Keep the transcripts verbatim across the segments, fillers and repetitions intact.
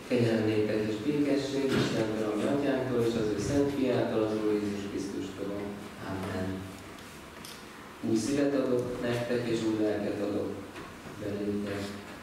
Kegyelem néktek és békesség Istentől, a mi atyánktól és az ő szent fiától, az Úr Jézus Krisztustól. Amen. Új szívet adok nektek, és új lelket adok belétek.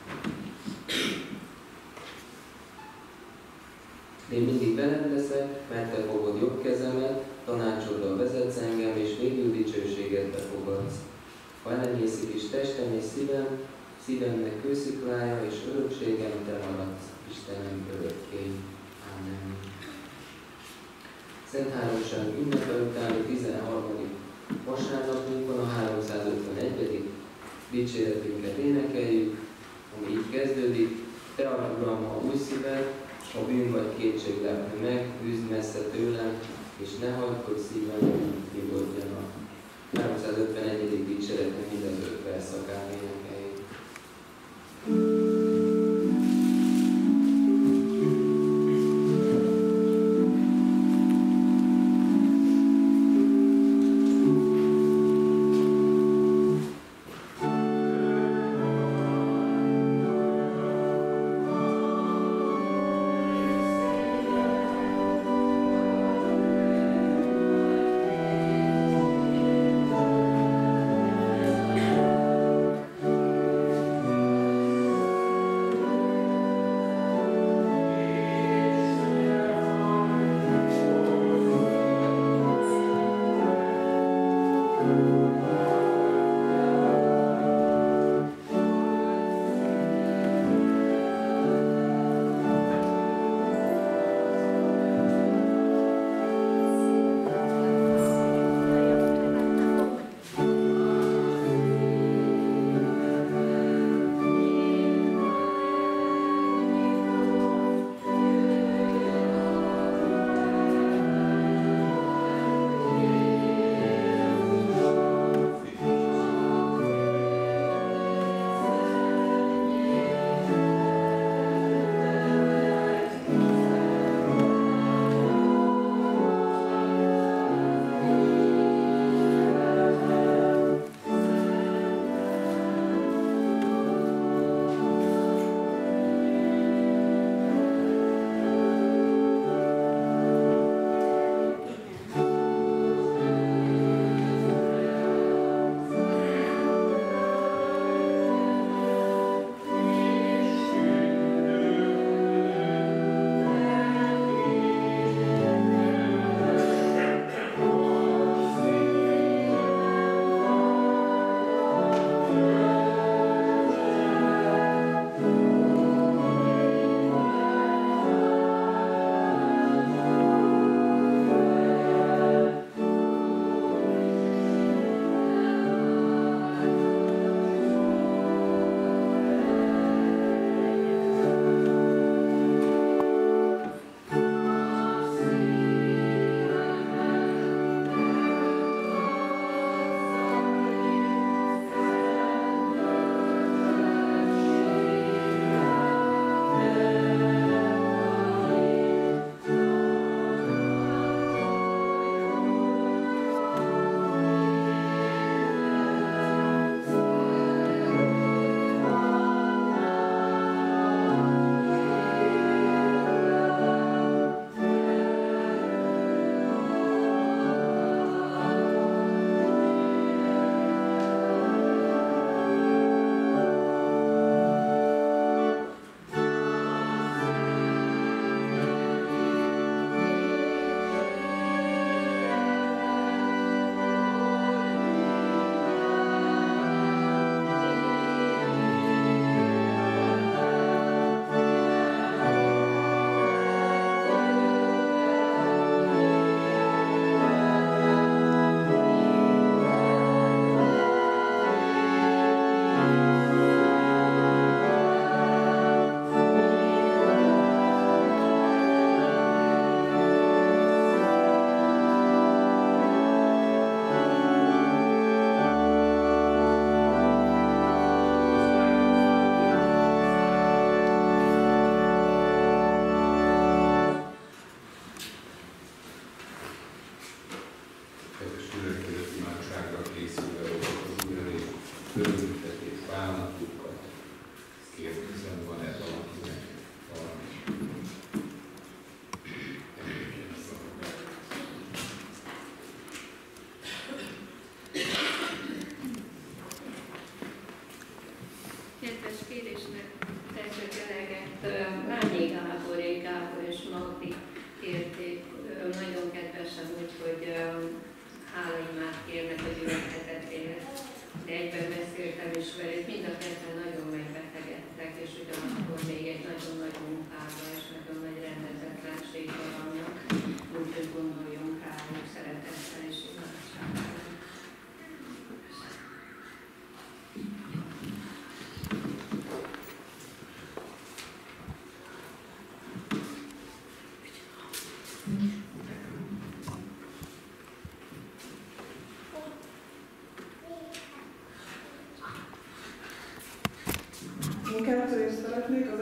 Én mindig veled leszek, mert te fogod jobb kezemet, tanácsoddal vezetsz engem, és végül dicsőséget befogadsz. Ha elenyészik is testem és szívem, szívemnek kősziklája, és örökségem te maradsz, Istenem örökké. Amen. Szent Háromság ünnepe utáni tizenharmadik vasárnapunkon a háromszázötvenegyedik dicséretünket énekeljük, ami így kezdődik. Te adj, Uram, ha új szíved, a bűn vagy kétség lepne meg, üzd messze tőlem, és ne hagyd, hogy szívem nyugodjanak. háromszázötvenegyedik dicséretnek mind az öt verszakán énekeljük. Thank you.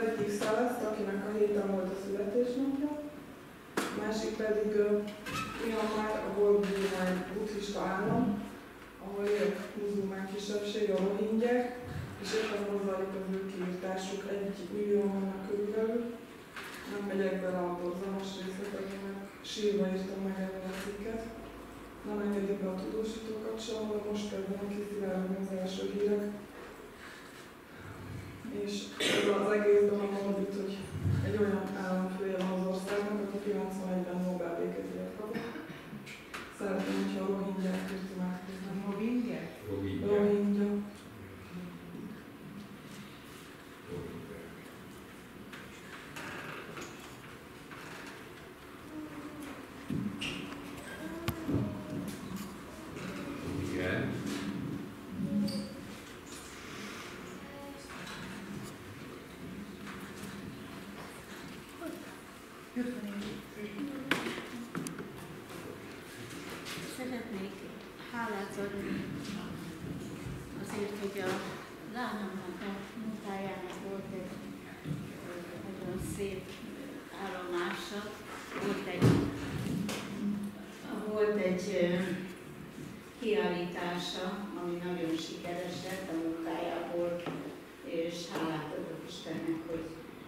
egyik Szeleszt, akinek a héten volt a születésnapja, a másik pedig Myanmar, a volt egy buddhista állam, ahol él muzulmán kisebbség, a rohingyák, és éppen hozzájuk az ő kiirtásuk, egy millió vannak körülbelül. Nem megyek bele a borzalmas részletekbe, mert sírva írtam meg ebben a cikket. Nem engedik be a tudósítókat sem, de most kezdenek kiszivárogni az első hírek. És ez az egész dolog mondjuk, hogy egy olyan államfője van az országnak, aki kilencvenegyben Nobel békedíjat kapott. Szeretném, hogyha a rohingyák közti meghoznám. Rohingyák? Rohingya. Szeretnék hálát adni azért, hogy a lányomnak a munkájának volt egy nagyon szép állomása. Volt egy, volt egy kiállítása, ami nagyon sikeres lett a munkájából, és hálát adok Istennek, hogy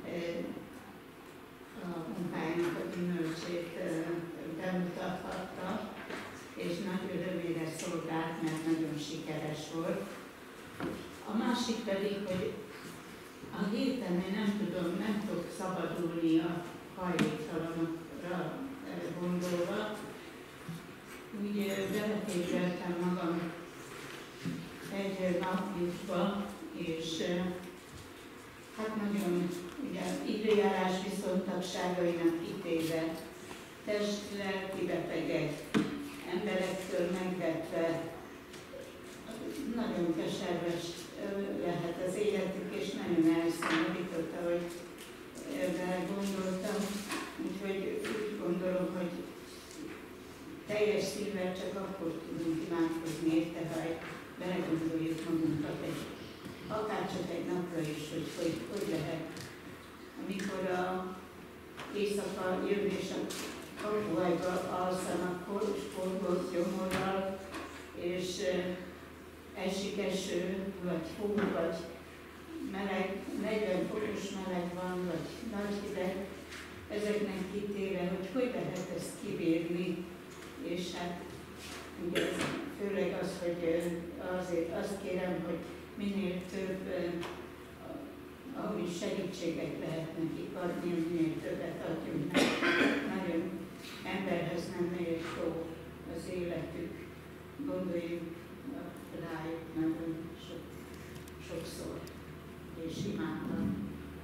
a munkájának a gyümölcsét bemutathatta, és nagy örömére szolgált, mert nagyon sikeres volt. A másik pedig, hogy a héten én nem tudom, nem tudok szabadulni a hajléktalanokra gondolva. Úgy beletékeltem magam egy napjukba, és hát nagyon ugye, időjárás viszontagságainak kitéve, test-lelki betegek, emberektől megvetve, nagyon keserves lehet az életük, és nagyon elszomorított, ahogy erre gondoltam. Úgyhogy úgy gondolom, hogy teljes szívvel csak akkor tudunk imádkozni érte, ha belegondoljuk magunkat, egy, akár csak egy napra is, hogy hogy, hogy lehet. Amikor a éjszaka jön és a kapuhajba alszanak forgott gyomorral, és esik eső, vagy hó, vagy meleg, negyven fokos meleg van, vagy nagy hideg, ezeknek kitéve, hogy hogy lehet ezt kibírni, és hát ugye főleg az, hogy azért azt kérem, hogy minél több ahogy segítséget lehet nekik adni, minél többet adjunk nekik. Nagyon emberhez nem méltó az életük. Gondoljunk rájuk nagyon sok, sokszor, és imádtam.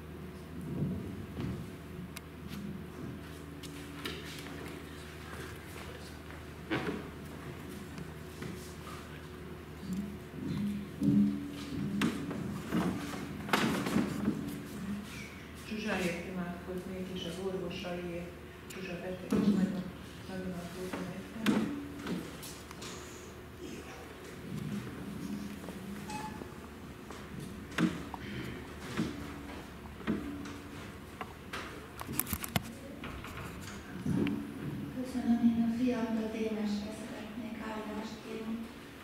Zsuzsáért imádkoznék, és az orvosaiért. Zsuzsa beteg, és nagyon, nagyon aggódom érte. Köszönöm, én a fiamra Dénesre szeretnék áldást kérni.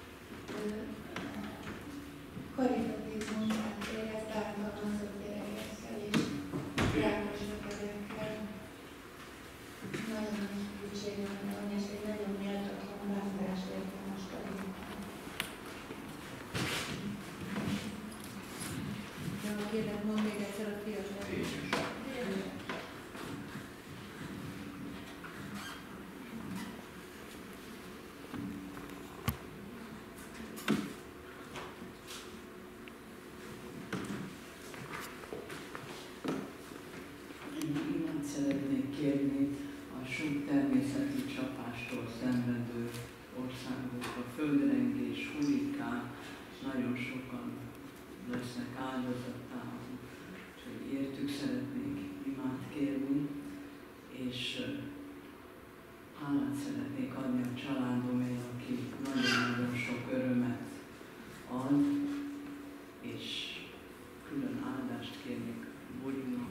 Karitatív munkát végez ártalmazott gyerekekkel és rákos betegekkel. Nagyon nagy szükségem van, és egy nagyon méltatlan látást értem most a munkát. Ja, kérlek, mondd még egyszer a fiat nevét. Szeretnék kérni a sok természeti csapástól szenvedő országokba, földrengés, hurrikán, nagyon sokan lesznek áldozatául, úgyhogy értük szeretnék imát kérni, és hálát szeretnék adni a családomért, aki nagyon-nagyon sok örömet ad, és külön áldást kérnék Bogyunak,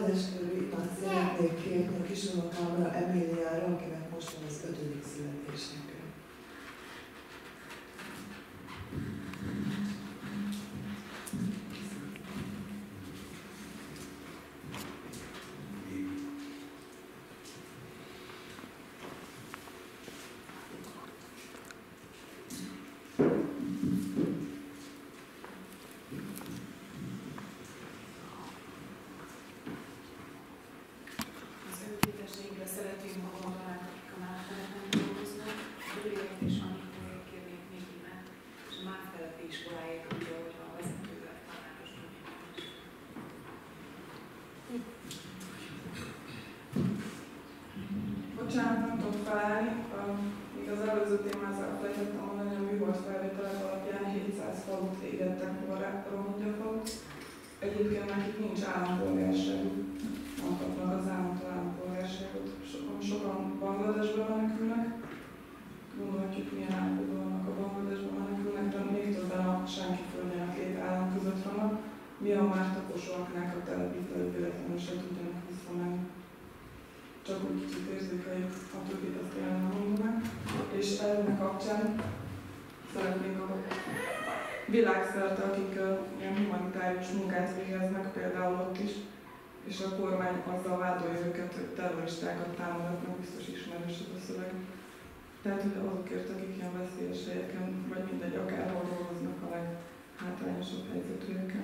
Aranyeskerű imát szeretnék kérni a kisunokámra, Emíliára, akinek most van az ötödik születésnapja. Szeretünk magamban, akik a Mártelepen dolgoznak, örüljenek és amikor kérnék még imát, és a Mártelepi iskoláért tudja, hogyha a vezetővel tanáros tudjuk. Bocsánat, nem tudok felállni. Még az előző témához elfelejtettem mondani, hogy a műhold felvételek alapján hétszáz falut égettek volna Rohingya falut. Egyébként nekik nincs állampolgárságuk, nem kapnak az államtól állampolgárságot. Sokan, sokan Bangladesbe menekülnek. Gondolhatjuk, milyen állapotban vannak a Bangladesbe menekülnek, de még többen a senki földjén a két állam között vannak. Mi a már taposóaknák a telepítők véletlenül se tudjanak visszamenni. Csak úgy kicsit érzékeljük a többit, azt kellene mondanunk. És ennek kapcsán szeretnénk a világszerte, akik ilyen humanitárius munkát végeznek, például ott is, és a kormány azzal vádolja őket, hogy terroristákat támogatnak, biztos ismerős ez a szöveg. Tehát, hogy azokért, akik ilyen veszélyes helyeken, vagy mindegy, akárhol dolgoznak a leghátrányosabb helyzetűeken.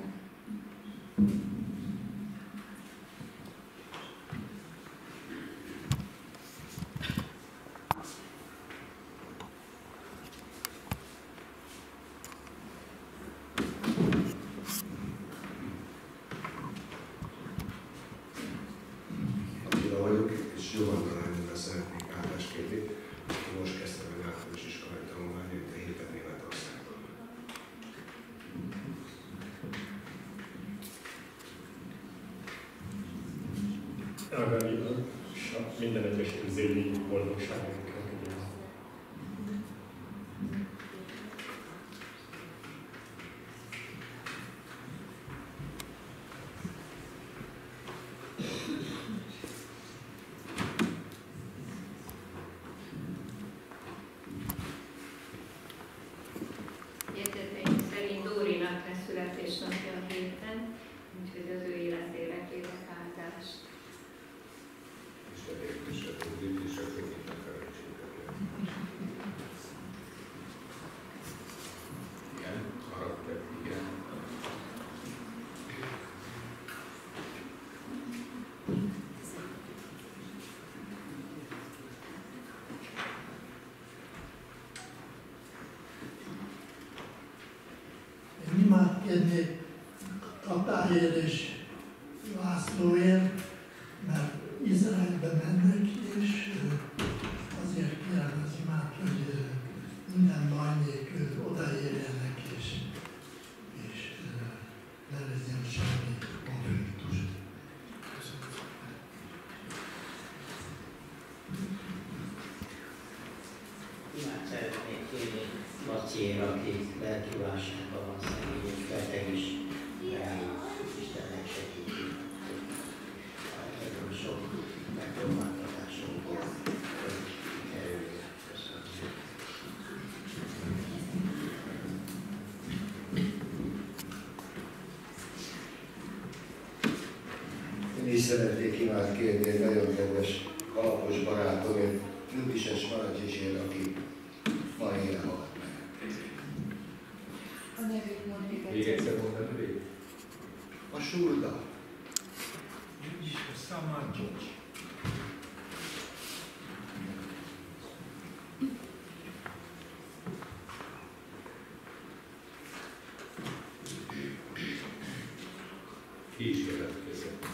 Ágályilag, minden egyes közéli boldogságunk. Jegyzeteink szerint Dórinak lesz születésnapja a héten, úgyhogy az ő életére kérek áldást. Igen, karakter, igen. Én imát kérnék Tatáért és Lászlóért, mert Izraelbe mennek, és azért kérem az imát, hogy minden baj nélkül odaérjenek, és, és ne legyen semmi konfliktus. Imát szeretnék kérni Laciért, aki lelki válságban van, szegény és beteg is, Istennek segíti. Nagyon sok megpróbáltatásunk volt, hogy kerülje. Köszönöm. Én is szeretnék imát kérni egy nagyon kedves alapos barátomért, Lubises Maradzsisért, aki ma éle halt meg. A nevét mondjuk Még egyszer mondani végig? A Sulda. Samadzsics. Ki is jelentkezett.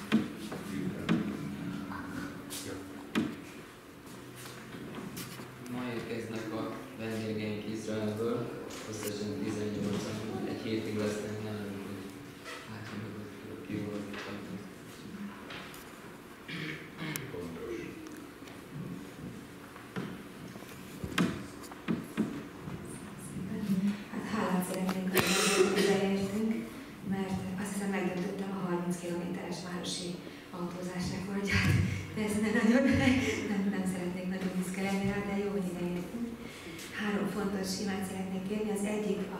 Ma érkeznek a vendégeink Izraelből, összesen tizennyolcan, egy hétig lesznek nálunk, hogy hát, hogy ki volt.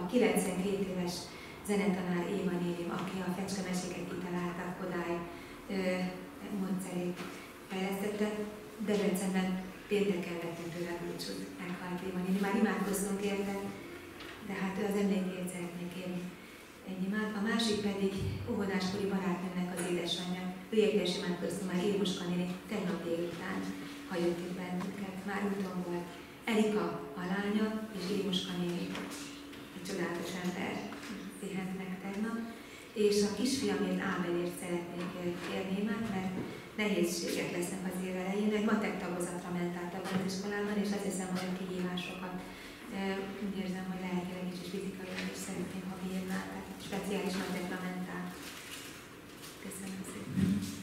kilencvenkét éves zenetanár Éva nénim, aki a fecskemeséket kitalálta, Kodály módszerét fejlesztette, Debrecenben pénteken vettem tőle a búcsút, meghalt Éva néni. Már imádkoztunk érte, de hát ő az emlékét szeretnék érni egy imád. A másik pedig óvodáskori barátnőmnek az édesanyja. Őjekre is imádkoztunk már Évuska néni, tegnap délután hagyott itt bennünket, már úton volt. Erika a lánya és Évuska néni, egy csodálatos ember pihent meg tegnap. És a kisfiamért Ábelért szeretnék kérni imát, mert nehézségek lesznek az év elején. Egy matek tagozatra ment át a iskolában, és azt hiszem, hogy a kihívásokat úgy érzem, hogy lelkileg is és fizikailag is szeretném, ha bírnál, tehát speciális matekra ment át. Köszönöm szépen.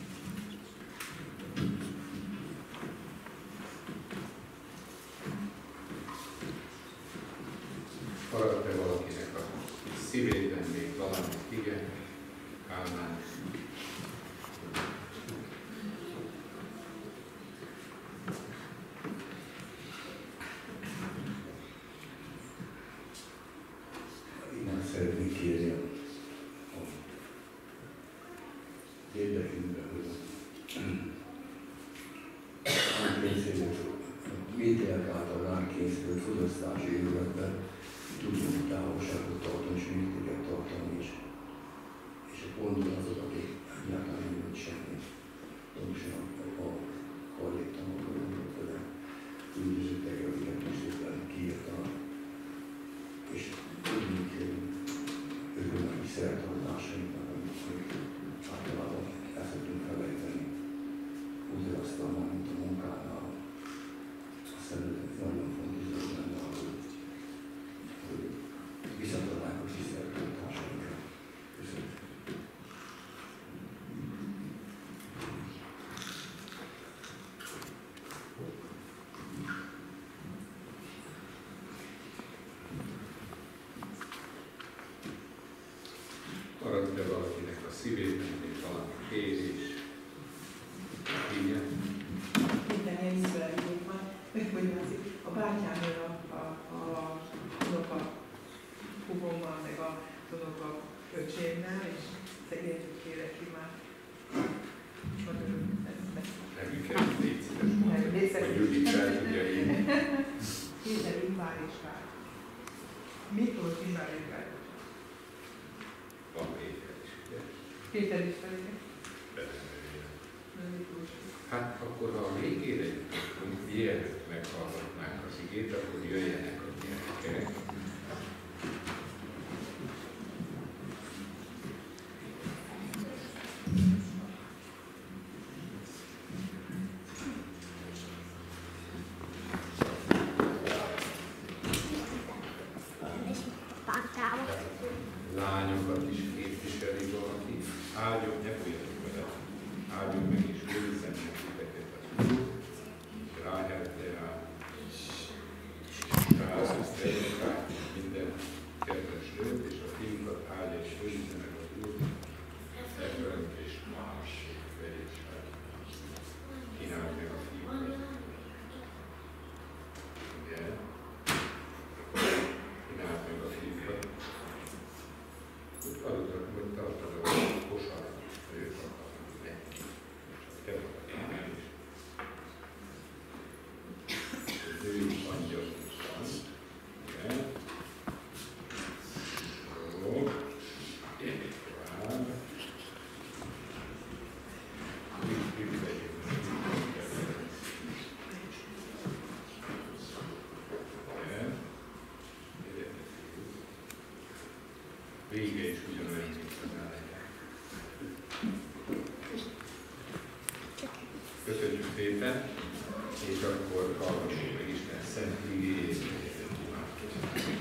Maradt-e valakinek a szívében még valamit? Igen, Kálmán. Innen szeretnék kérni a érdekünkbe, hogy a részének médiák által rákészült fogyasztási épületben tudjunk távolságot tartani és mértéket tartani is. És a ponton azok, akik egyáltalán nem jött semmi. Pontosan a hajléktalanok gondolok vele, üldözöttek, akiket most szépen kiírtanak. És tudjuk örülnek szertartásainknak, amit általában el tudunk felejteni. Úgy asztalnál, mint a munkánál. Aztán nagyon fontos dolog lenne, hogy visszatadnánk a tisztelettartásainkra. Köszönöm. Maradt-e valakinek a szívében még valami kérés? Igen. Minden ilyen izraeliek van, hogy a bátyámról a, a, a unoka hugommal, meg a unoka öcsémmel, és szegényet kérek ki már. Nevüket légy szíves, hogy Judit fel tudja írni. Péter Imbár és Kár. Miklós Imbár és Kár. Van Péter is, ugye? Péter is felé. Hát akkor, ha a végére jutunk, mielőtt meghallgatnánk az igét, akkor jöjjenek a gyerekek. Lányokat is képviseli valaki. Áldjon, ne fújjatok vele. Áldjon meg és őrizzen meg titeket az Úr. Ráherte rá. Ráherte minden kedves nőt, és a fiúkat áldja és őrizze meg az Úr. Ebből és más verésre. Kínáld meg a fiúkat. Ugye? Kínáld meg a fiúkat. Úgy aludtak, hogy tartad a kosarat, hogy ők akarnak neki. Te vagy én is. Női angyal van. Igen. Jó. Tovább. Vége is ugyanolyan, mint az eleje. Köszönjük szépen, és akkor hallgassuk meg Isten szent igéjét, imádkozzunk.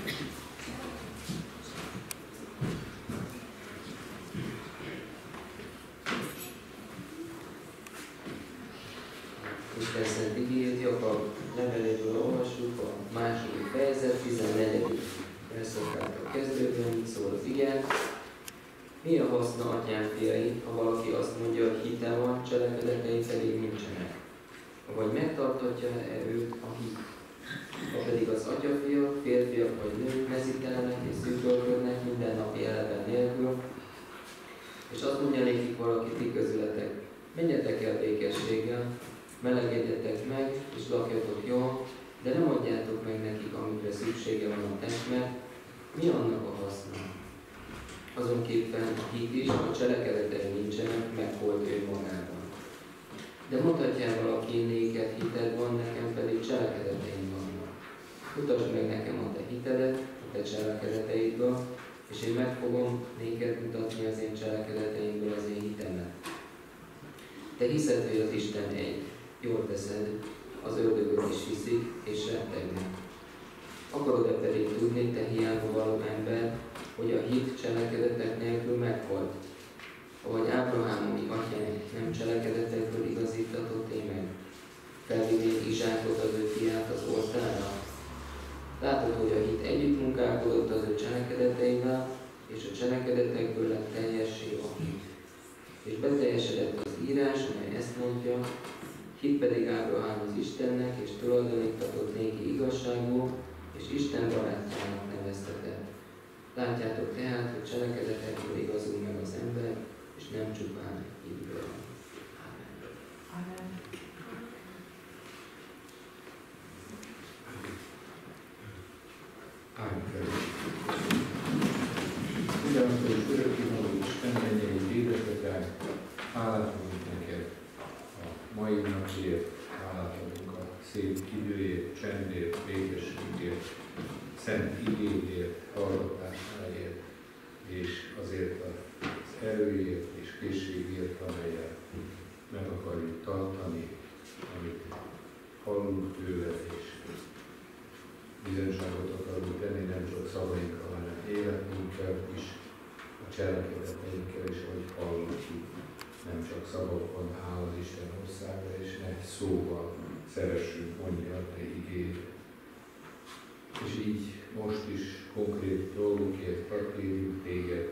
Isten szent igéjét Jakab leveléből olvassuk, a második fejezet, tizennegyedik verszakától kezdődően, így szól az ige. Mi a haszna, atyám fiai, ha valaki azt mondja, hogy hite van, cselekedetei pedig nincsenek? Vagy megtartatja-e őt a hit? Ha pedig az atyafiak, férfiak vagy nők mezítelenek és szűkölködnek minden napi életben nélkül, és azt mondja nékik valaki ti közületek, menjetek el békességgel, melegedjetek meg, és lakjatok jól, de nem adjátok meg nekik, amikre szüksége van a testnek, mi annak a haszna? Azonképpen a hit is, a cselekedetei nincsenek, megholt ő magában. De mondhatjál valaki, néked hited van, nekem pedig cselekedeteim vannak. Mutasd meg nekem a te hitedet, a te cselekedeteidből, és én meg fogom néked mutatni az én cselekedeteimből az én hitemet. Te hiszed, hogy az Isten egy. Jól teszed, az ördögök is hiszik, és rettegnek. Akarod-e pedig tudni, te hiába való ember, hogy a hit cselekedetek nélkül meghalt? Ahogy Ábrahám, ami atyánk nem cselekedetekből igazítatott én meg, felvinnék Izsákot, az ő fiát az oltárra? Látod, hogy a hit együtt munkálkodott az ő cselekedeteivel, és a cselekedetekből lett teljessé a hit. És beteljesedett az írás, amely ezt mondja, hit pedig Ábrahám az Istennek, és tulajdonítatott néki igazságból, és Isten barátjának neveztetett. Látjátok tehát, hogy cselekedetekből igazul meg az ember, és nem csupán hitből. Amen. Amen. Ugyanakkor is örökkévaló Isten, mennyei édesetek, hálát adunk neked a mai napért, hálát adunk a szép időért, csendért, békességért, szent igéért, hallgatásáért, és azért az erőért és készségért, amelyet meg akarjuk tartani, amit hallunk tőle, és bizonyságot akarunk tenni, nem csak szavainkkal, hanem életünkkel is, a cselekedeteinkkel is, ahogy hallottuk, nem csak szavakban áll az Isten országa, és ne szóval szeressünk, mondja a te igéd. És így most is konkrét dolgokért kérjük téged,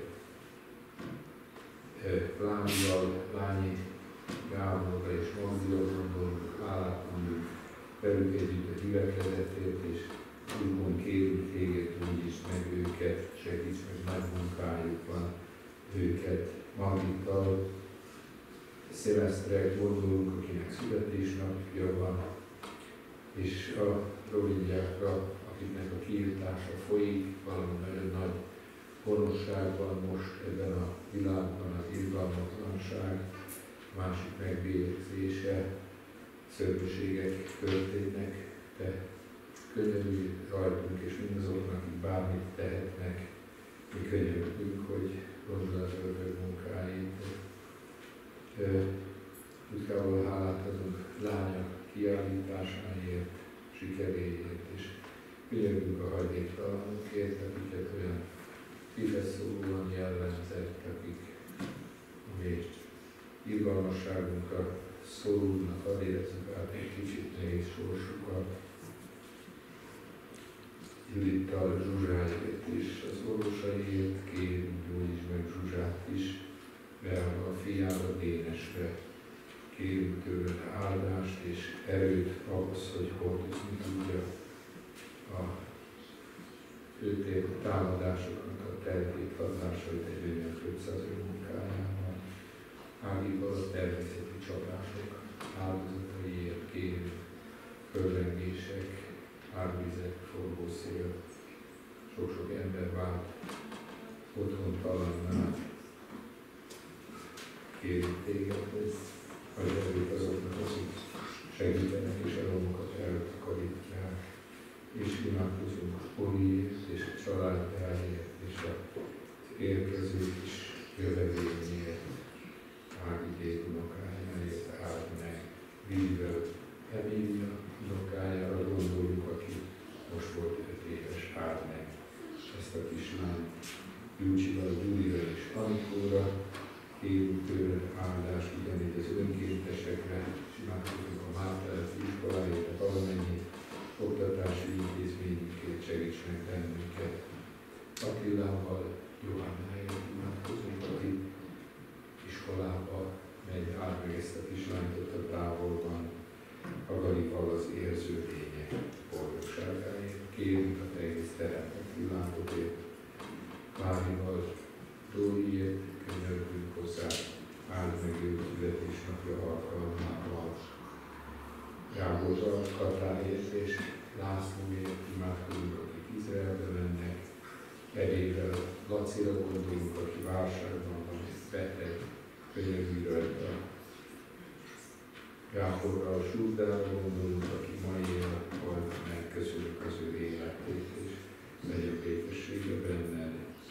Lányjal, Lányi Gáborra és Magdira gondolunk, hálát mondjuk velük együtt a gyülekezetért, és úgymond kérünk téged, úgyis meg őket, segíts meg nagy munkájukban őket, Magdittal, Szilvesztre gondolunk, akinek születésnapja van, és a rovingyákra, akiknek a kiirtása folyik, valami nagyon nagy gonoszságban most ebben a világban, az irgalmatlanság, másik megbélyegzése, szörnyűségek történnek, de könyörülj rajtunk és mindazoknak, akik bármit tehetnek, mi könyörülünk, hogy gondol az ördög munkáit. Tudkával hálát adunk lánya kiállításáért, sikeréért, és könyörülünk a hajléktalanokért, akiket olyan kifeszólóan jellemzett, akik a mi irgalmasságunkra szorulnak, ad érezzük át egy kicsit nehéz sorsukat. Judittal, Zsuzsáért is, az orvosaiért kérünk, gyógyíts meg Zsuzsát is, beállva a fiára, Dénesre. Kérünk tőled áldást és erőt ahhoz, hogy hordozni tudja a főtért támadásoknak a terhét, hatásait egy olyan ötszáz munkájában. Ágíval a természeti csapások áldozataiért kérünk, földrengések, árvizek, forgó szél, sok-sok ember vált otthontalanná. Kérünk téged, hogy az erőt azoknak, akik segítenek és a romokat eltakarítják, és imádkozunk Poliért és a családjáért és az érkező kis jövevényért, Ági unokájáért áld meg, Vível, Emília unokájára gondoljuk, aki most volt öt éves, áld meg ezt a kislányt, Júcsival, Gyurival és Anikóra, kérünk tőle áldást ugyanígy az önkéntesekre, és imádkozunk a Márteleti iskoláért, a valamennyi oktatási intézményünket, segíts meg bennünket. Attilával, Johannáért imádkozunk, aki iskolába megy, áld meg ezt a kislányt ott a távolban, Agalival az érző lények boldogság. és Lászlóért imádkozunk, akik Izraelbe mennek, Erével, Lacira gondolunk, aki válságban van, beteg, könyörülő a Jákobra, a Zsúzdára gondolunk, aki mai élet volt, megköszönjük az ő életét, és legyen békessége benned.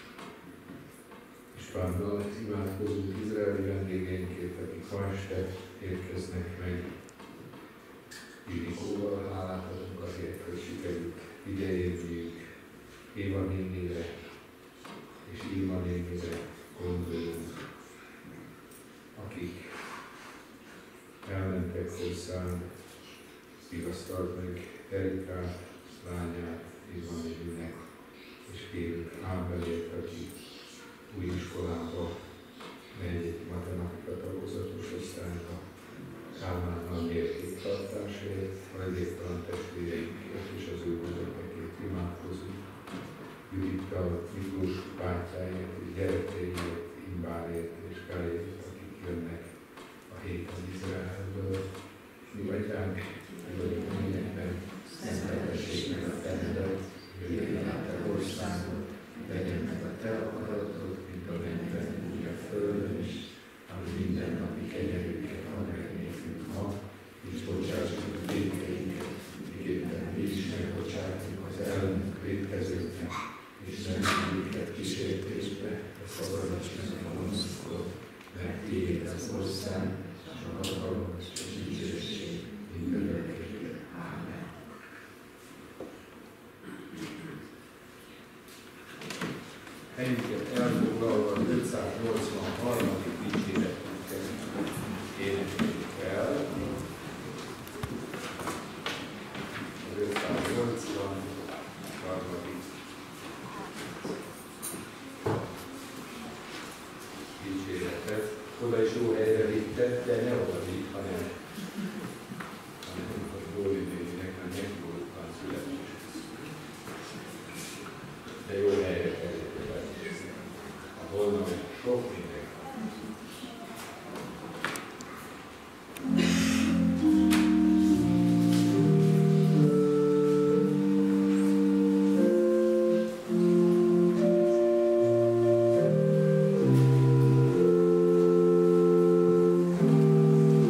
Istvánnal imádkozunk izraeli vendégeinkért, akik ma este érkeznek meg. Irikóval hálát adunk azért, hogy sikerült ideérniük Éva nénire és Ilma nénire gondolunk, akik elmentek hozzánk, vigasztald meg Erikát, lányát, Ilma néninek, és kérünk Ábelért, aki új iskolába megy egy matematika tagozatos osztályba, Kálmánnal mértéktartásért, a egyébtalan testvéreinkért és az ő gyerekekért imádkozunk. Judittal, Miklós bátyáért, gyerekeiért, Imbárért és Gályért, akik jönnek a héten Izraelből. Mi atyánk, mi vagyunk a mindenben, szenteltessék meg a te nevet, jöjjön át a országot, legyen meg a te akaratod, mint a mennyben, úgy a földön is, ami mindennapi kenyerünket ad meg nékünk ma, és bocsássuk a vétkeinket, miképpen mi is megbocsátunk az ellenünk vétkezőknek, és nem minket kísértésbe, de szabadíts meg a gonosztól, mert tiéd az ország, és a hatalom, és a dicsőség mindörökké. Ámen. Helyünket elfoglalva az ötszáznyolcvanharmadik dicséretünket énekeljük el. Az ötszáznyolcvanharmadik dicséretet. Oda is jó helyre vitted, de ne oda vitt, hanem hanem a Dóri néninek nem megnyúltan születés. De jó helyre kell lenni. A holnap sok minden. Thank you.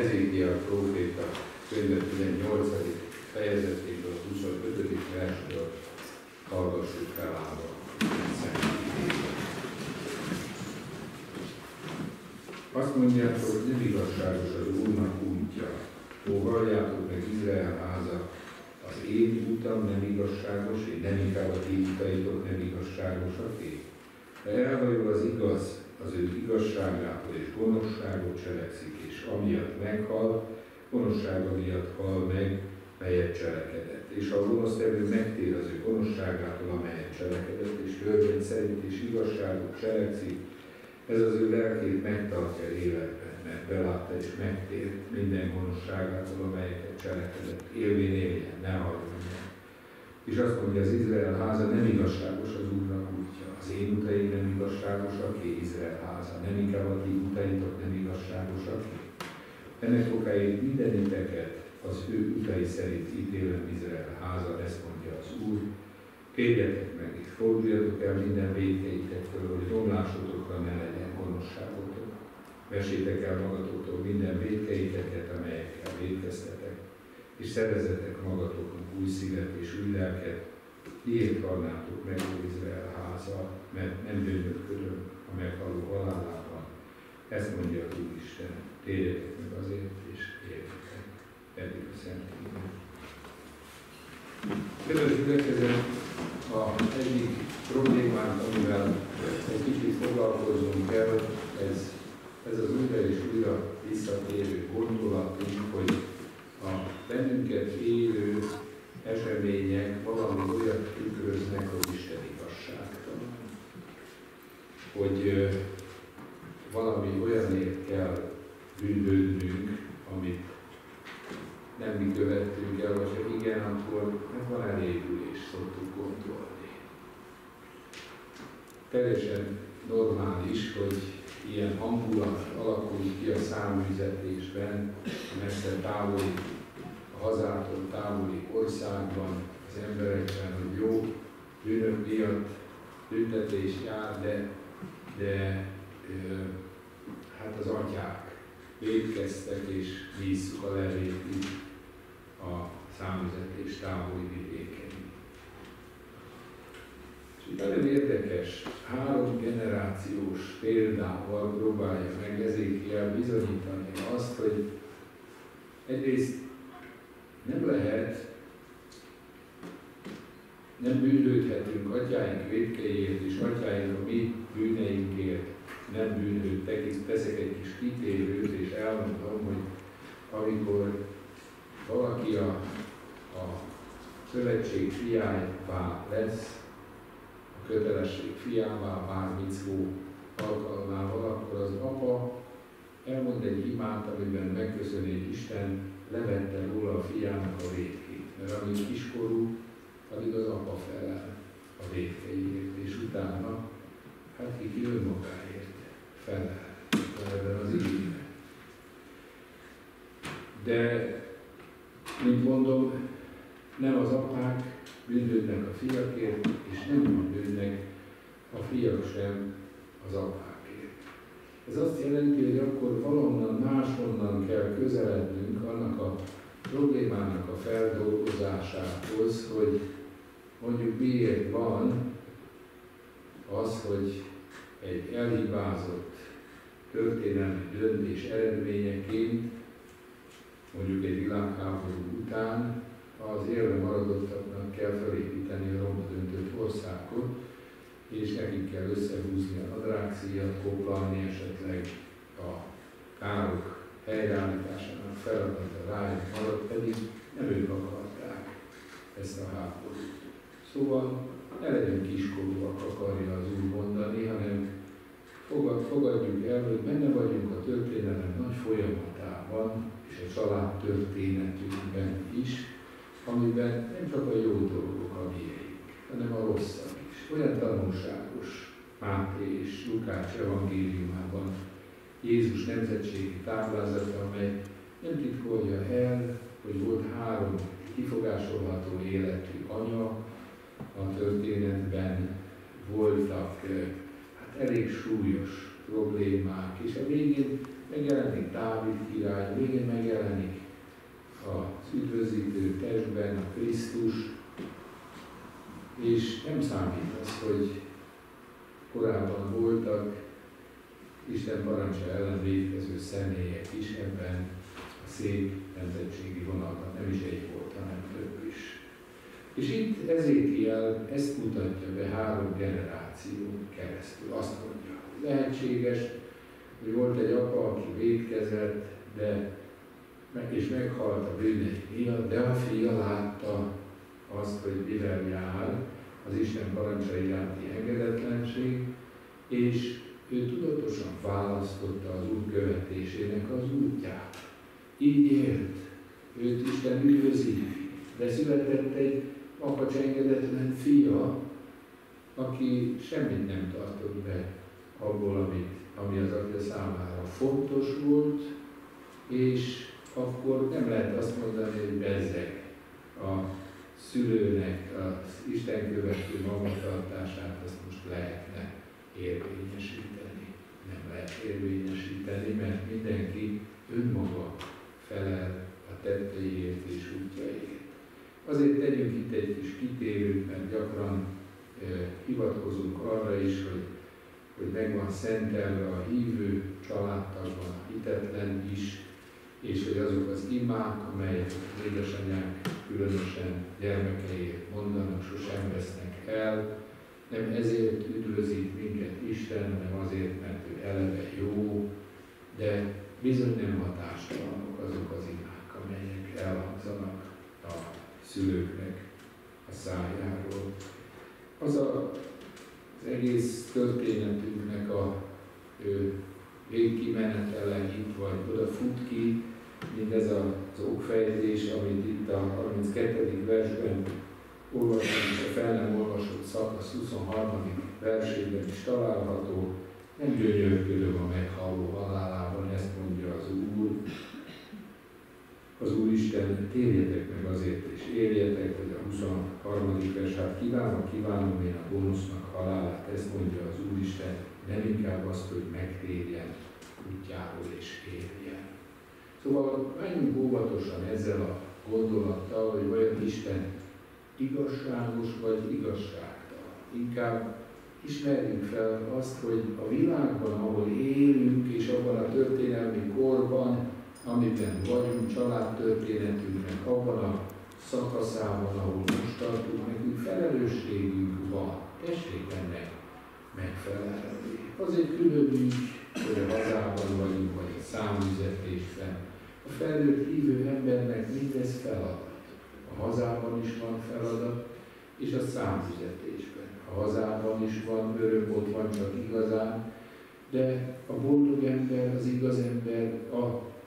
Ezékiel próféta könyve tizennyolcadik fejezetéből a huszonötödik versről hallgassuk fel állva. Azt mondjátok, hogy nem igazságos az Úrnak útja. Ó, halljátok meg, Izrael háza, az én utam nem igazságos, én nem inkább a ti utaitok nem igazságosaké. De elhajol az igaz, az ő igazságától és gonoszságot cselekszik, és amiatt meghal, gonoszsága miatt hal meg, melyet cselekedett. És ha a gonosztevő megtér az ő gonoszságától, amelyet cselekedett, és törvény szerint és igazságot cselekszik, ez az ő lelkét megtartja életben, mert belátta és megtér minden gonoszságától, amelyeket cselekedett. Élvén éljen, ne halljon. És azt mondja, az Izrael háza nem igazságos az Úrnak útja. Az én utaim nem igazságosak, én Izrael háza. Nem inkább a ti utaitok nem igazságosak. Ennek okáért mindeniteket az ő utai szerint ítélem Izrael háza, ezt mondja az Úr. Kérjetek meg, és forduljatok el minden vétkeitektől, hogy romlásotokra ne legyen gonoszságotok. Vessétek el magatoktól minden vétkeiteket, amelyekkel vétkeztetek, és szerezzetek magatoknak új szívet és új lelket. Miért halnátok meg, ó Izrael háza, mert nem bűnödködöm a meghaló halálában. Ezt mondja az Úristen, térjetek meg azért, és éljetek. Eddig a Szent Ige. Kedves gyülekezet, az egyik problémánk, amivel egy kicsit foglalkozunk kell, ez, ez az újra és újra visszatérő gondolatunk, hogy a bennünket élő események valami olyat tükröznek, hogy Isten igazságtalan. Hogy valami olyanért kell bűnhődnünk, amit nem mi követtünk el, vagy ha igen, akkor meg van elégülés, szoktuk gondolni. Teljesen normális, hogy ilyen hangulat alakul ki a száműzetésben, a messze távoli, a hazától távoli országban, az emberekben, hogy jó, bűnök miatt büntetés jár, de, de hát az atyák vétkeztek, és mi isszuk a levét így a száműzetés távoli vidéken. És nagyon érdekes, három generációs példával próbálja meg Ezékiel bizonyítani azt, hogy egyrészt nem lehet, nem bűnhődhetünk atyáink vétkeiért, és atyáink a mi bűneinkért nem bűnhődtek. Teszek egy kis kitérőt, és elmondom, hogy amikor valaki a, a szövetség fiává lesz, a kötelesség fiává, bár micvó alkalmával, akkor az apa elmond egy imát, amiben megköszöni, hogy Isten levette róla a fiának a vétkét. Mert amíg kiskorú, addig az apa felel a vétkeiért, és utána, hát ki önmagáért felel ebben az igényben. De, mint mondom, nem az apák bűnhődnek a fiakért, és nem bűnhődnek a fiak sem az apákért. Ez azt jelenti, hogy akkor valahonnan máshonnan kell közelednünk annak a problémának a feldolgozásához, hogy mondjuk miért van az, hogy egy elhibázott történelmi döntés eredményeként, mondjuk egy világháború után, az élve maradottaknak kell felépíteni a romba döntött országot, és nekik kell összehúzni a nadrágszíjat, koplalni esetleg a károk helyreállításának feladata rájuk maradt, pedig nem ők akarták ezt a háborút. Szóval ne legyünk kiskorúak, akarja az Úr mondani, hanem fogad, fogadjuk el, hogy benne vagyunk a történelem nagy folyamatában, és a család történetünkben is, amiben nem csak a jó dolgok a miénk, hanem a rosszak is. Olyan tanulságos Máté és Lukács evangéliumában Jézus nemzetségi táblázata, amely nem titkolja el, hogy volt három kifogásolható életű anya a történetben, voltak hát elég súlyos problémák, és a végén megjelenik Dávid király, végén megjelenik az üdvözítő testben a Krisztus, és nem számít az, hogy korábban voltak Isten parancsa ellen vétkező személyek is ebben a szép nemzetségi vonalban, nem is egy volt, hanem több is. És itt Ezékiel ezt mutatja be három generáción keresztül. Azt mondja, hogy lehetséges, hogy volt egy apa, aki vétkezett, de meg és meghalt a bűnei miatt, de a fia látta azt, hogy mivel jár az Isten parancsa iránti engedetlenség, és ő tudatosan választotta az Úr követésének az útját. Így élt, őt Isten üdvözíti, de született egy apacsengedetlen fia, aki semmit nem tartott be abból, amit, ami az atya számára fontos volt, és akkor nem lehet azt mondani, hogy bezzeg a szülőnek az Isten követő magatartását, azt most lehetne érvényesíteni. Nem lehet érvényesíteni, mert mindenki önmaga felel a tetteiért és útjaiért. Azért tegyünk itt egy kis kitérőt, mert gyakran eh, hivatkozunk arra is, hogy, hogy meg van szentelve a hívő családtagban, a hitetlen is, és hogy azok az imák, amelyek az édesanyák különösen gyermekeiért mondanak, sosem vesznek el, nem ezért üdvözít minket Isten, hanem azért, mert ő eleve jó, de bizony nem hatástalanok azok az imák, amelyek elhangzanak a szülőknek a szájáról. Az a, az egész történetünknek a ő, végkimenetele itt vagy oda fut ki, mint ez az okfejtés, amit itt a harminckettedik versben olvasom, és a fel nem olvasott szakasz huszonharmadik versében is található. Nem gyönyörködöm a meghalló halálában, ezt mondja az Úr. Az Úristen, térjetek meg azért és éljetek, hogy a huszonharmadik vers, hát kívánom, kívánom én a gonosznak halálát, ezt mondja az Úristen, nem inkább azt, hogy megtérjen útjáról és éljen. Szóval menjünk óvatosan ezzel a gondolattal, hogy vajon Isten igazságos vagy igazságtalan. Inkább ismerjük fel azt, hogy a világban, ahol élünk, és abban a történelmi korban, amiben vagyunk, családtörténetünknek, abban a szakaszában, ahol most tartunk, nekünk felelősségünk van. Tessék ennek megfelelni. Az egy külön ügy, hogy a hazában vagyunk, vagy a számüzetésben. A felnőtt hívő embernek mindez feladat. A hazában is van feladat, és a számüzetésben. A hazában is van öröm, ott van csak igazán, de a boldog ember, az igaz ember a,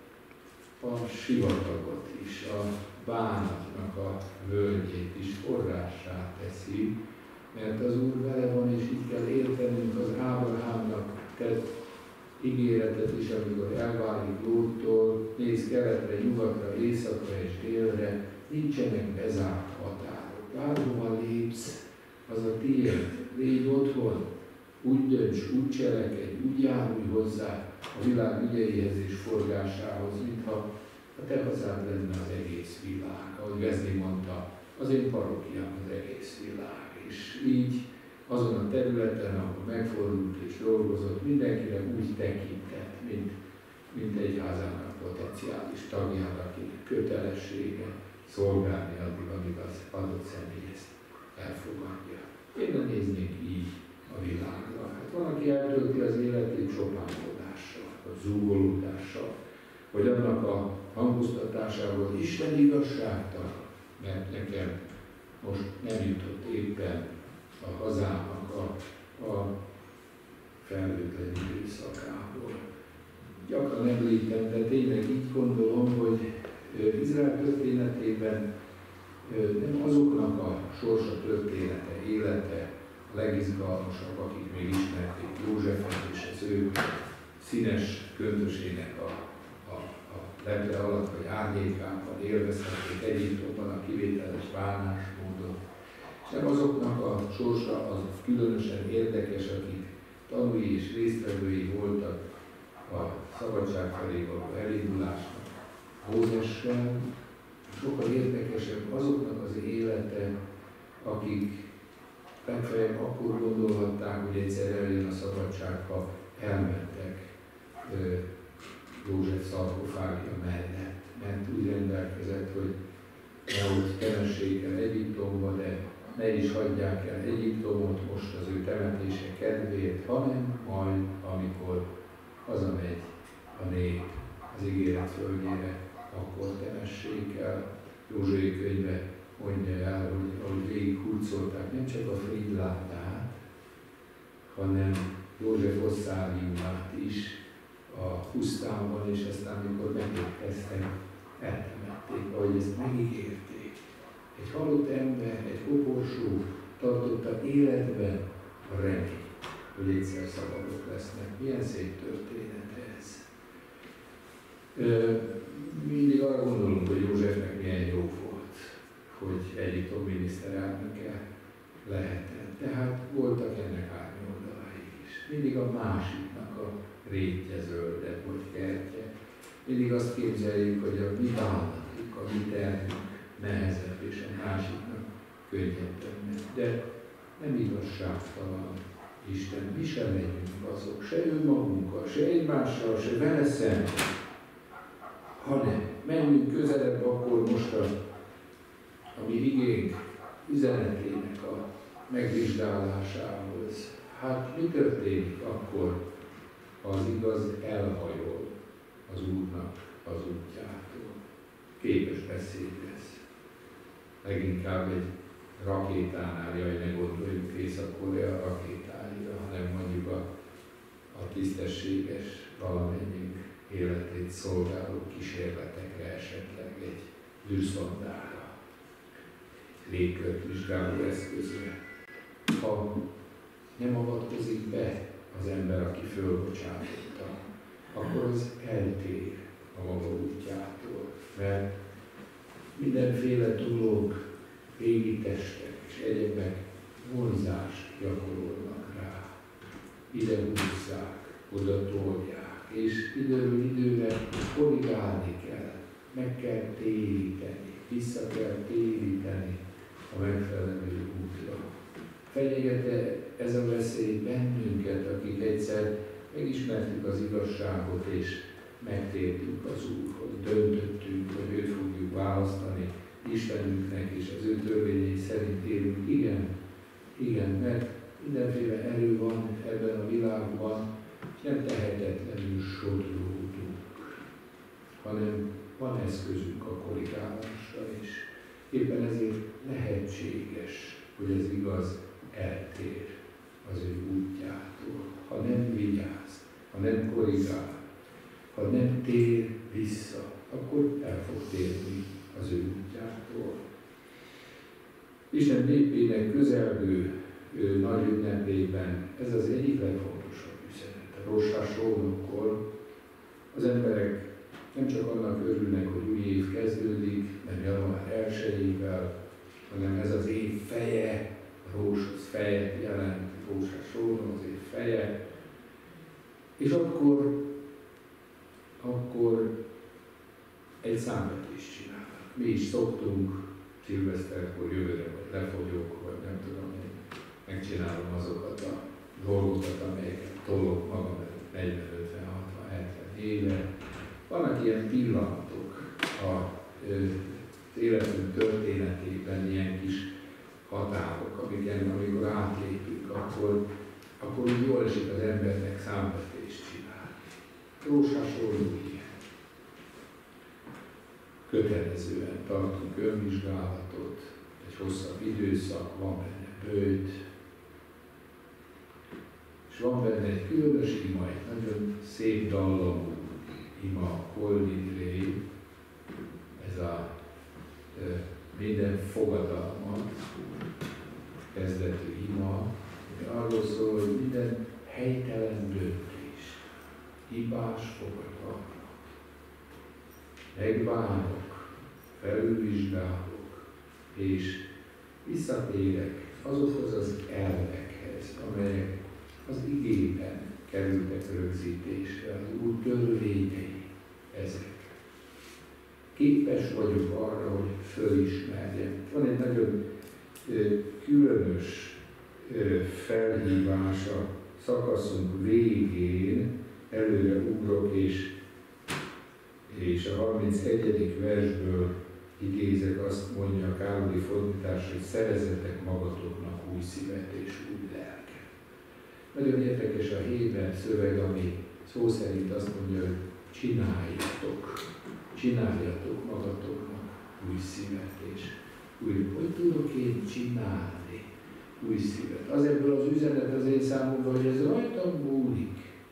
a sivatagot is, a bánatnak a völgyét is forrássá teszi, mert az Úr vele van, és így kell értenünk az Ábrahámnak tett ígéretet is, amikor elválik Lóttól, néz keletre, nyugatra, északra és délre, nincsenek bezárt határok. Bárhova lépsz, az a tiéd, légy otthon, úgy dönts, úgy cselekedj, úgy járulj hozzá a világ ügyeihez és forgásához, mintha a te hazád lenne az egész világ. Ahogy Wesley mondta, az én parokiám az egész világ. És így azon a területen, ahol megfordult és dolgozott, mindenkire úgy tekintett, mint, mint egy házának potenciális tagjára, akinek kötelessége szolgálni addig, amíg az adott személy ezt elfogadja. Én nem néznék így a világra. Hát van, aki eltölti az életét csopánkodással, vagy zúgolódással, vagy annak a hangoztatásával Isten igazságtalan, mert nekem most nem jutott éppen a hazának a, a felhőtlen időszakából. Gyakran említem, de tényleg így gondolom, hogy Izrael történetében nem azoknak a sorsa története, élete a legizgalmasabb, akik még ismerték Józsefet és az ő színes köntösének a, a, a leple alatt, vagy árnyékában élvezhették Egyiptomban a kivételes bánásmódot. És nem azoknak a sorsa az különösen érdekes, akik tanúi és résztvevői voltak a szabadság felé való elindulásnak Mózessel, sokkal érdekesebb azoknak az élete, akik legfeljebb akkor gondolhatták, hogy egyszer eljön a szabadság, ha elmentek József szarkofágja mellett, mert úgy rendelkezett, hogy nehogy temessék el Egyiptomba, de ne is hagyják el Egyiptomot most az ő temetése kedvéért, hanem majd, amikor hazamegy a nép az ígéret földjére, akkor temessék el. Józsué könyve mondja el, hogy ahogy végig hurcolták nem csak a Fridlátát, hanem József oszáliumát is a pusztában, és aztán, amikor megérkeztek, eltemették, ahogy ezt megígérték. Egy halott ember, egy koporsó tartotta életben a reményt, hogy egyszer szabadok lesznek. Milyen szép történet ez. Ö, mindig arra gondolunk, hogy Józsefnek milyen jó volt, hogy Egyiptom miniszterelnöke lehetett. Tehát voltak ennek árnyoldalai is. Mindig a másiknak a rétje zöldebb vagy kertje. Mindig azt képzeljük, hogy a mi bánatunk, a mi termünk nehezebb, és a másiknak könnyebb tenni. De nem igazságtalan Isten, mi sem legyünk azok, se önmagunkkal, se egymással, se vele szemben, hanem menjünk közelebb akkor most a, a mi igénk üzenetének a megvizsgálásához. Hát mi történik akkor, ha az igaz elhajol az Úrnak az útjától? Képes beszéd ez. Leginkább egy rakétánál, jaj, ne gondoljunk Észak-Korea rakétáira, hanem mondjuk a, a tisztességes valamennyünk életét szolgáló kísérletekre, esetleg egy űrszondára, egy légkört vizsgáló eszközre. Ha nem avatkozik be az ember, aki fölbocsátotta, akkor az eltér a maga útjától, mert mindenféle dolog, régi testek és egyebek vonzást gyakorolnak rá. Ide húzzák, oda tolják, és időről időre korrigálni kell, meg kell téríteni, vissza kell téríteni a megfelelő útra. Fenyegete ez a veszély bennünket, akik egyszer megismertük az igazságot, és megtértünk az Úrhoz, döntöttünk, hogy őt fogjuk választani Istenünknek, és az ő törvényei szerint élünk. Igen, igen, mert mindenféle erő van ebben a világban, nem tehetetlenül sodródunk, hanem van eszközünk a korrigálásra, és éppen ezért lehetséges, hogy ez igaz eltér az ő útjától. Ha nem vigyáz, ha nem korrigál, ha nem tér vissza, akkor el fog térni az ő útjától. Isten népének közelgő ő, nagy ünnepében ez az egyik legfontosabb üzenet. A Rosh Hashanah-kor az emberek nem csak annak örülnek, hogy új év kezdődik, nem január elsejével, hanem ez az év feje, a Rosh az fejet jelent, Rosh Hashanah az év feje, és akkor, akkor egy számvetést csinálnak. Mi is szoktunk szilveszterkor, jövőre, vagy lefogyok, vagy nem tudom, én megcsinálom azokat a dolgokat, amelyeket tolok magam negyven, ötven, hatvan, hetven éve. Vannak ilyen pillanatok az életünk történetében, ilyen kis határok, amiken, amikor átlépünk, akkor, akkor úgy jól esik az embernek számvetést csinál. Rosh Hashanah ilyen. Kötelezően tartunk önvizsgálatot, egy hosszabb időszak, van benne bőjt, és van benne egy különös ima, egy nagyon szép dallamú ima, Kol Nidrei, ez a e, minden fogadalmat kezdetű ima, ami arról szól, hogy minden helytelen döntés, hibás fogadalmat, megvárok, felülvizsgálok, és visszatérek azokhoz az elvekhez, amelyek az igében kerültek rögzítésre, az Úr törvényei ezek. Képes vagyok arra, hogy fölismerjem. Van egy nagyon ö, különös ö, felhívás a szakaszunk végén, előre ugrok, és, és a harmincegyedik versből idézek, azt mondja a Károli fordítás, hogy szerezzetek magatoknak új szívet és új lelket. Nagyon érdekes a héber szöveg, ami szó szerint azt mondja, hogy csináljatok, csináljatok magatoknak új szívet és új. Hogy tudok én csinálni új szívet? Az ebből az üzenet az én számomra, hogy ez rajtam múlik.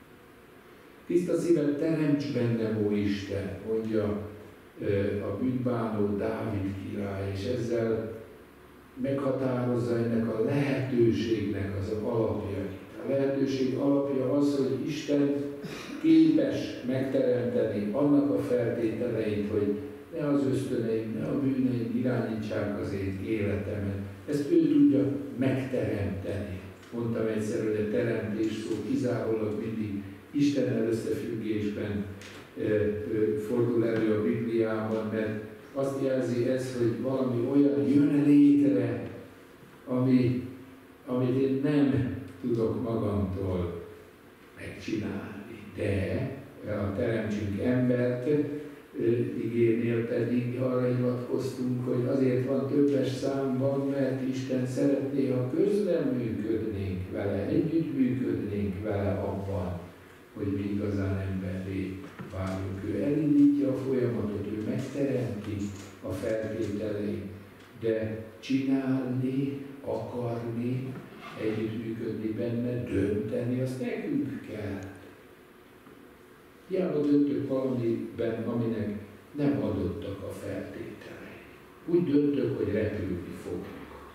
Tiszta szívet teremts bennem, ó Isten, mondja a bűnbánó Dávid király, és ezzel meghatározza ennek a lehetőségnek az alapjait. A lehetőség alapja az, hogy Isten képes megteremteni annak a feltételeit, hogy ne az ösztöneim, ne a bűneim irányítsák az én életemet. Ezt ő tudja megteremteni. Mondtam egyszer, hogy a teremtés szó kizárólag mindig Istennel összefüggésben fordul elő a Bibliában, mert azt jelzi ez, hogy valami olyan jön létre, ami, amit én nem tudok magamtól megcsinálni. De a teremtsünk embert igénél pedig arra hivatkoztunk, hogy azért van többes számban, mert Isten szeretné, ha közreműködnénk vele, együttműködnénk vele abban, hogy mi igazán emberré válunk. Ő elindítja a folyamatot, ő megteremti a feltételeit, de csinálni, akarni, együttműködni benne, dönteni, azt nekünk kell. Hiába döntök valamiben, aminek nem adottak a feltételei. Úgy döntök, hogy repülni fogok.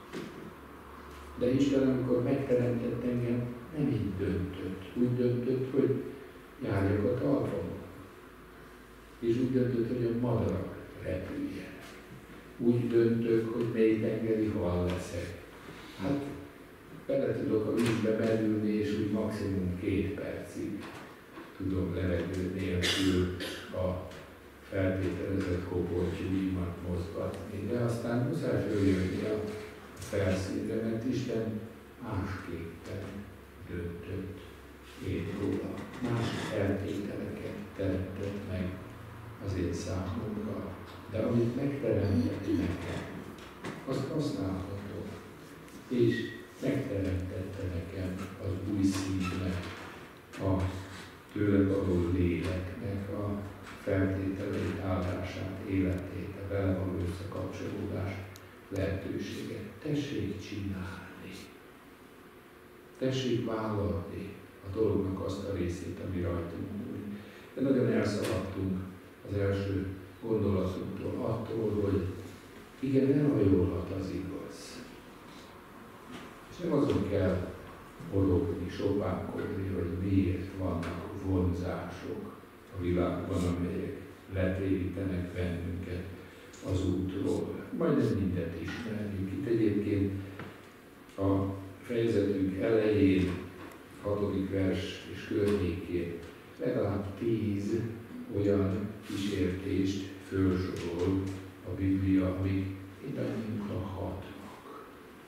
De Isten, amikor megteremtett engem, nem így döntött. Úgy döntött, hogy járjak a talpon. És úgy döntött, hogy a madarak repüljenek. Úgy döntök, hogy mély tengeri hal leszek. Hát bele tudok a vízbe merülni, és úgy maximum két percig tudom levegő nélkül a feltételezett kopoltyúimat mozgatni. De aztán muszáj följönni a felszínre, mert Isten másképpen döntött én róla. Más feltételeket teremtett meg az én számomra. De amit megteremtett nekem, azt használhatom. És megteremtette nekem az új szívnek, a tőle való léleknek a feltételeit, áldását, életét, a vele való összekapcsolódás lehetőséget. Tessék csinálni. Tessék vállalni a dolognak azt a részét, ami rajtunk múlik. De nagyon elszaladtunk az első gondolatunktól, attól, hogy igen, elhajolhat az igaz. És nem azon kell orogni, sopánkodni, hogy miért vannak vonzások a világban, amelyek letérítenek bennünket az útról. Majdnem mindent ismerjük. Itt egyébként a fejezetünk elején, hatodik vers és környékén legalább tíz olyan kísértést felsorol a Biblia, amik mindannyiunkra hatnak.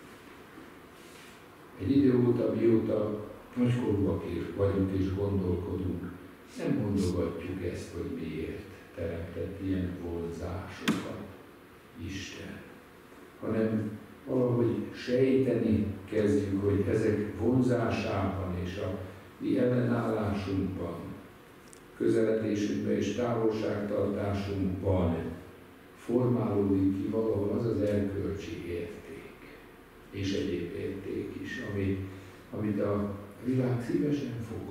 Egy idő óta, mióta nagykorúak vagyunk és gondolkodunk, nem mondogatjuk ezt, hogy miért teremtett ilyen vonzásokat Isten, hanem valahogy sejteni kezdjük, hogy ezek vonzásában és a mi ellenállásunkban, közeledésünkben és távolságtartásunkban formálódik ki valahol az az erkölcsi érték, és egyéb érték is, ami, amit a világ szívesen fogad,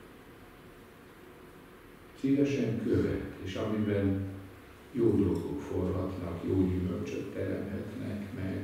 szívesen követ, és amiben jó dolgok forhatnak, jó gyümölcsöt teremhetnek meg.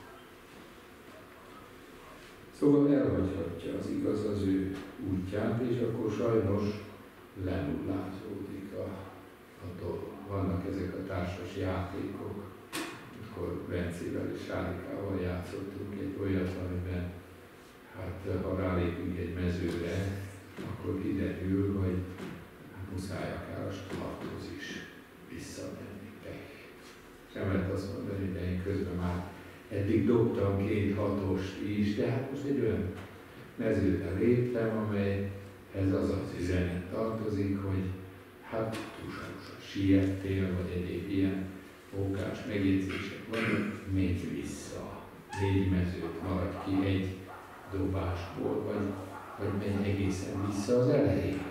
Szóval elhagyhatja az igaz az ő útját, és akkor sajnos lenullázódik a, a dolog. Vannak ezek a társas játékok, amikor Bencével és Sárikával játszottunk egy olyat, amiben hát ha rálépünk egy mezőre, akkor kiderül, hogy muszáj akár a starthoz is visszamenni. Nem lehet azt mondani, hogy én közben már eddig dobtam két hatost is, de hát most egy olyan mezőre léptem, amelyhez az az üzenet tartozik, hogy hát túlságosan siettél, vagy egyéb ilyen mókás megjegyzések vannak, menj vissza. Négy mezőt maradj ki egy dobásból, vagy, vagy menj egészen vissza az elejére.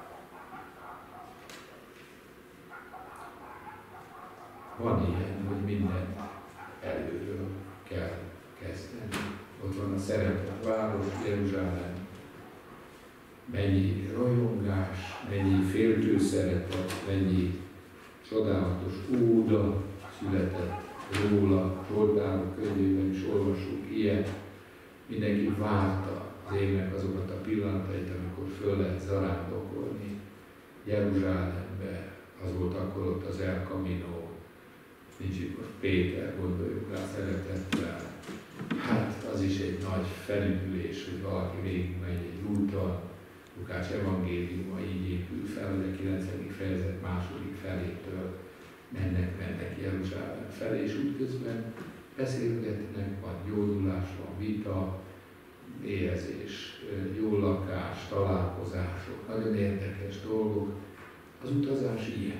Van ilyen, hogy mindent előről kell kezdeni. Ott van a szeretett város, Jeruzsálem. Mennyi rajongás, mennyi féltő szeretet, mennyi csodálatos óda született róla, Zsoltárok könyvében is olvasunk ilyet. Mindenki várta az évnek azokat a pillanatait, amikor föl lehet zarándokolni Jeruzsálembe. Az volt akkor ott az El Camino. Nincs itt most Péter, gondoljuk rá szeretettel. Hát az is egy nagy felüdülés, hogy valaki végigmegy egy úton. Lukács evangéliuma így épül fel, hogy a kilencedik fejezet második felétől mennek, mennek Jeruzsálem felé, és útközben beszélgetnek, van gyógyulás, van vita, éhezés, jó lakás, találkozások, nagyon érdekes dolgok. Az utazás ilyen.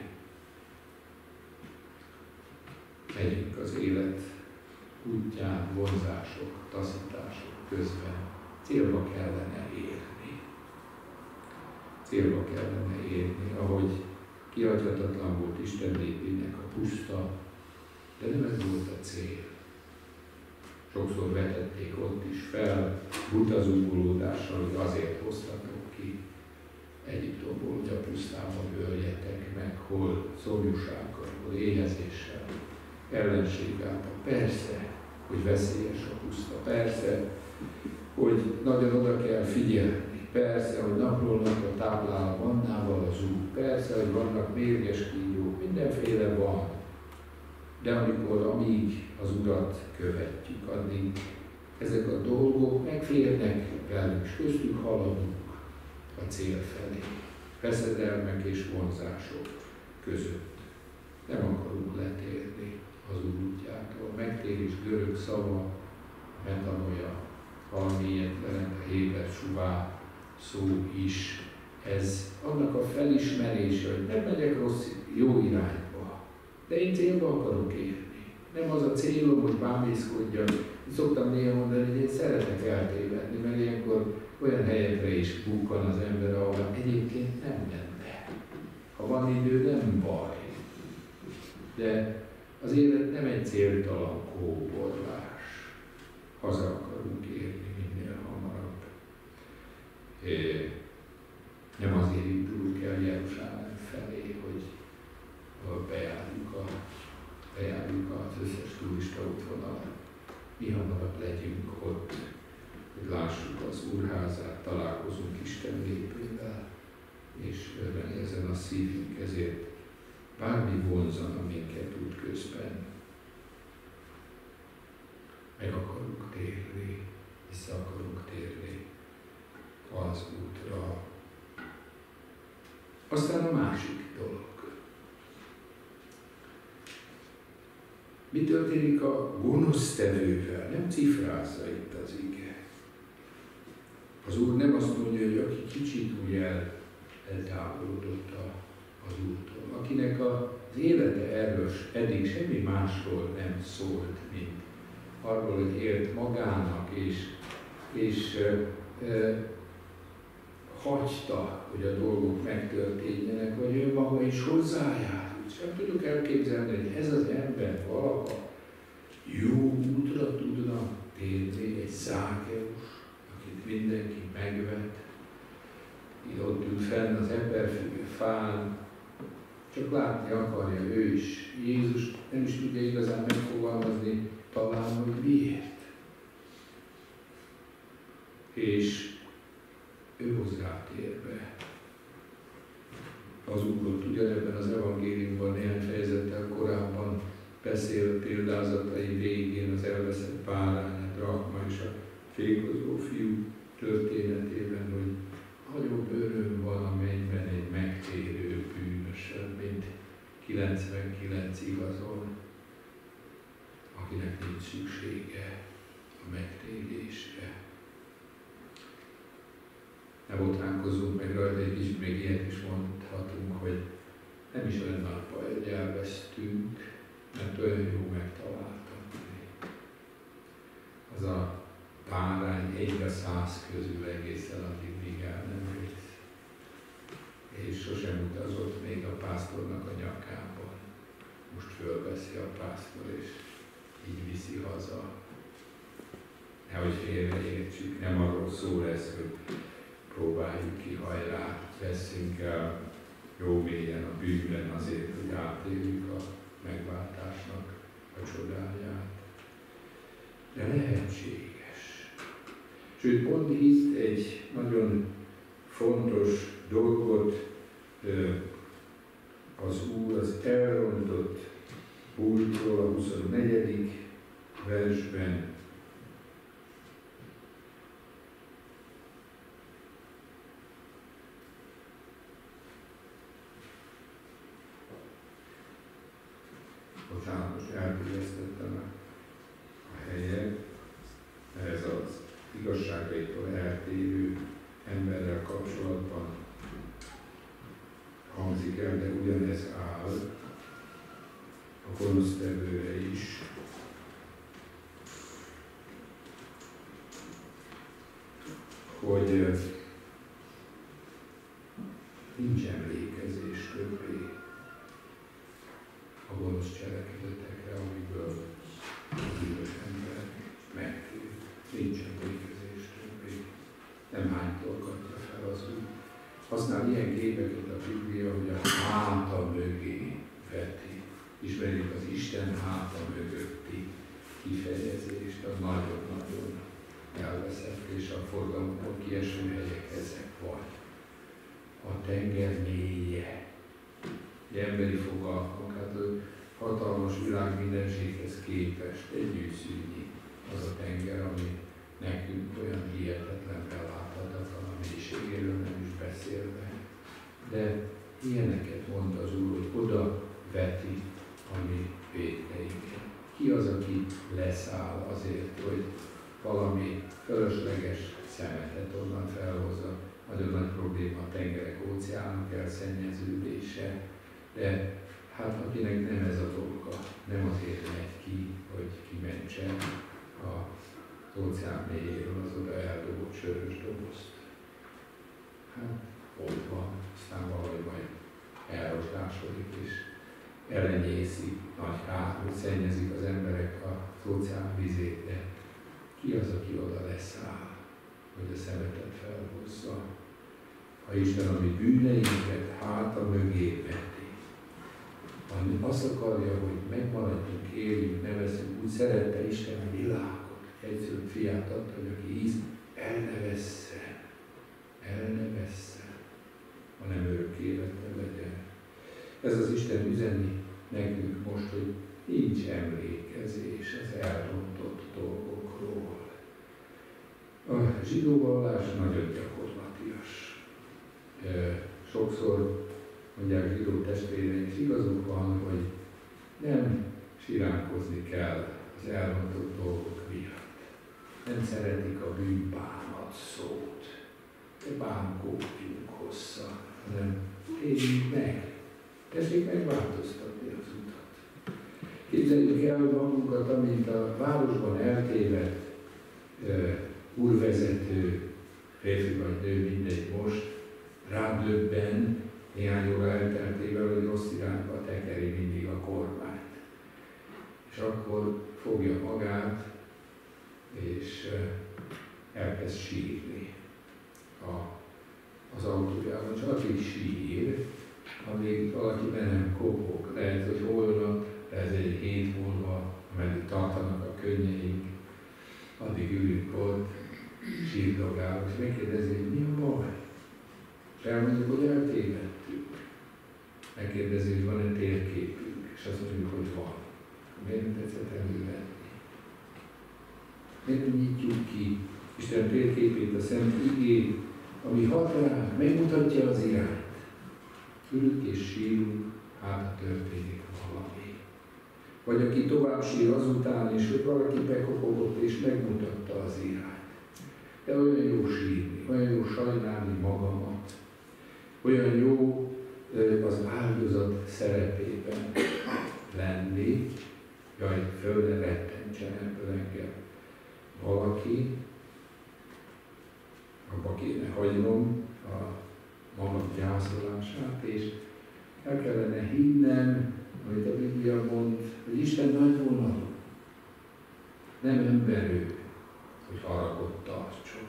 Megyünk az élet útján, vonzások, taszítások közben. Célba kellene érni. Célba kellene érni, ahogy kihagyhatatlan volt Isten népének a puszta, de nem ez volt a cél. Sokszor vetették ott is fel, buta zúgolódással, hogy azért hoztatok ki Egyiptomból, hogy a pusztában öljetek meg, hol szomjúsággal, hol éhezéssel, ellenség által. Persze, hogy veszélyes a puszta, persze, hogy nagyon oda kell figyelni, persze, hogy napról napra táplál a mannával az út, persze, hogy vannak mérges kígyók, mindenféle van. De amikor, amíg az Urat követjük, addig ezek a dolgok megférnek velünk, és köztük haladunk a cél felé. Veszedelmek és vonzások között. Nem akarunk letérni az Úr útjától. Megtérés görög szava, metanoia, valami ilyet jelent a héber suvá szó is. Ez annak a felismerése, hogy nem megyek rossz, jó irányba, de én célba akarok érni. Nem az a célom, hogy bámészkodjak. Szoktam néha mondani, hogy én szeretek eltévedni, mert ilyenkor olyan helyekre is bukkan az ember, ahol egyébként nem menne. Ha van idő, nem baj. De az élet nem egy céltalan kóborlás. Haza akarunk érni minél hamarabb. É, nem azért indulunk el Jeruzsálem felé, hogy bejárjuk, a, bejárjuk az összes turista útvonalat. Mi hamarabb legyünk ott, hogy lássuk az Úrházát, találkozunk Isten népével, és ezen a szívünk, ezért bármi vonzana minket útközben, meg akarunk térni, vissza akarunk térni az útra. Aztán a másik dolog. Mi történik a gonosztevővel? Nem cifrázza itt az ige. Az Úr nem azt mondja, hogy aki kicsit úgy el, eltávolodott a, az Úrtól, akinek az élete erről eddig semmi másról nem szólt, mint arról, hogy élt magának, és, és e, e, hagyta, hogy a dolgok megtörténjenek, vagy ő maga is hozzájárult. Sem tudok elképzelni, hogy ez az ember valaha jó útra tudna térni, egy Zákeus, akit mindenki megvet, így ott ül fenn az emberfüggő fán, csak látni akarja ő is. Jézus nem is tudja igazán megfogalmazni talán, hogy miért. És ő hoz rá térbe. Az Úrot ugyanebben az evangéliumban néhány fejezettel korábban beszél példázatai végén az elveszett bárány, a drachma és a fékozó fiú történetében, hogy nagyobb öröm van a mennyben egy megtérő bűnösön, mint kilencvenkilenc igazon, akinek nincs szüksége a megtérésre. Ne botránkozzunk meg rajta, egy kicsit még ilyet is mondhatunk, hogy nem is olyan nagy baj, hogy elvesztünk, mert olyan jó megtaláltatni. Az a bárány egy a száz közül egészen addig, míg el nem vész. És sosem utazott még a pásztornak a nyakában. Most fölveszi a pásztor, és így viszi haza. Nehogy félreértsük, nem arról szó lesz, hogy próbáljuk ki, hajrá, veszünk el jó mélyen a bűnben azért, hogy átéljük a megváltásnak a csodáját. De lehetséges. Sőt, pont itt egy nagyon fontos dolgot az Úr az elrontott múltról a huszonnegyedik versben. Bocsánat, most eltévesztettem a helyet. Ez az igazságaitól eltérő emberrel kapcsolatban hangzik el, de ugyanez áll a gonosztevőre is. Hogy nincs emlékezés többé a gonosz cselekedetekre, amiből a bűnös ember megtér. Nincs emlékezés többé. Nem hánytolgatja fel az Úr. Használ ilyen képeket a Biblia, hogy a háta mögé veti. Ismerjük az Isten háta mögötti kifejezést, az nagyon-nagyon elveszett, és a forgalomból kieső helyek ezek vagy. A tenger mélye. Egy emberi fogalmak, hát a hatalmas világ mindenséghez képest egy gyűszűnyi az a tenger, ami nekünk olyan hihetetlen, beláthatatlan, a mélységéről nem is beszélve. De ilyeneket mond az Úr, hogy oda veti a mi vétkeinket. Ki az, aki leszáll azért, hogy valami fölösleges szemetet onnan felhozza? Nagyon nagy probléma a tengerek, óceánok elszennyeződése, de hát akinek nem ez a dolga, nem azért megy ki, hogy kimentse az óceán mélyéről az oda eldobott sörös dobozt. Hát ott van, aztán valahogy majd elrosdásodik és elenyészi nagy kár, hogy szennyezik az emberek az óceán vizét, de ki az, aki oda leszáll, hogy a szemetet felhozza? Ha Isten a mi bűneinket háta mögé veti, ami azt akarja, hogy megmaradjunk, éljünk, nevezzünk, úgy szerette Isten a világot, egyszerűen fiát adta, hogy aki íz, el ne vesszen, el ne vesszen, hanem örök élete legyen. Ez az Isten üzeni nekünk most, hogy nincs emlékezés az elrontott dolgokról. A zsidó vallás nagyon gyakorlatias. Sokszor mondják zsidó testvéreink, és igazuk van, hogy nem siránkozni kell az elrontott dolgok miatt. Nem szeretik a bűnbánat szót. Ne bánkódjunk hosszá, hanem éljünk meg. Tessék megváltoztatni az utat. Képzeljük el magunkat, amint a városban eltévedt uh, úrvezető, férfi vagy nő, mindegy most, rádöbben néhány óra elteltével, hogy rossz irányba tekeri mindig a kormányt. És akkor fogja magát, és uh, elkezd sírni a, az autójában. Csak addig sír, amíg valaki be nem kopog. Lehet, hogy holnap, lehet egy hét múlva, ameddig tartanak a könnyeink, addig ülünk ott, sírdogálunk, és megkérdezi, hogy mi a baj? És elmondjuk, hogy eltévedtünk. Megkérdezi, hogy van-e térképünk, és azt mondjuk, hogy van. Miért nem tetszett elővenni? Miért nem nyitjuk ki Isten térképét, a Szent Igét, ami hat ránk, megmutatja az irányt. Ülünk és sírunk, hát történik valami. Vagy aki tovább sír azután, és hogy valaki bekopogott és megmutatta az irányt. De olyan jó sírni, olyan jó sajnálni magamat, olyan jó az áldozat szerepében lenni, jaj, föl ne rettentsen ebből engem valaki, abba kéne hagynom a magam gyászolását, és el kellene hinnem, amit a Biblia mond, hogy Isten nagy vonalú, nem emberő, hogy haragot tartson,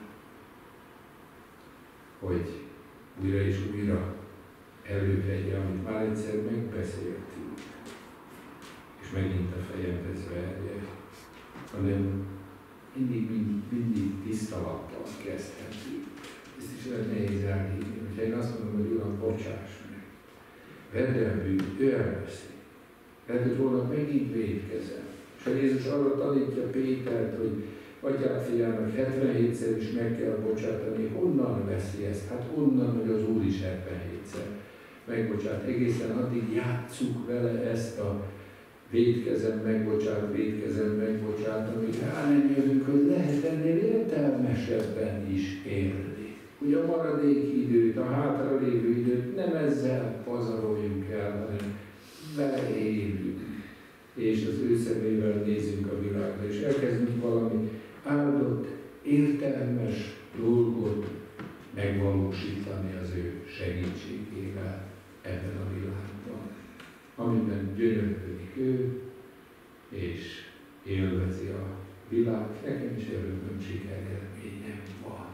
hogy újra és újra elővegye, amit már egyszer megbeszéltünk, és megint a fejemhez verje, hanem mindig, mindig, mindig tiszta lappal kezdhetünk. Ezt is olyan nehéz elhívni, hogyha én azt mondom, hogy Uram, bocsáss meg, vedd el bűnt, ő elveszi. Lehet, hogy holnap megint vétkezem. És ha Jézus arra tanítja Pétert, hogy atyát fiának hetvenhétszer is meg kell bocsátani, honnan veszi ezt? Hát onnan, hogy az Úr is hetvenhétszer megbocsát. Egészen addig játsszuk vele ezt a vétkezem, megbocsát, vétkezem, megbocsát, amíg rá nem jövünk, hogy lehet ennél értelmesebben is élni. Hogy a maradék időt, a hátralévő időt nem ezzel pazaroljuk el, hanem vele élünk, és az ő szemével nézünk a világra, és elkezdünk valami áldott, értelmes dolgot megvalósítani az ő segítségével ebben a világban, amiben gyönyörködik ő, és élvezi a világ. Nekem is örömöm, sikerélményem van.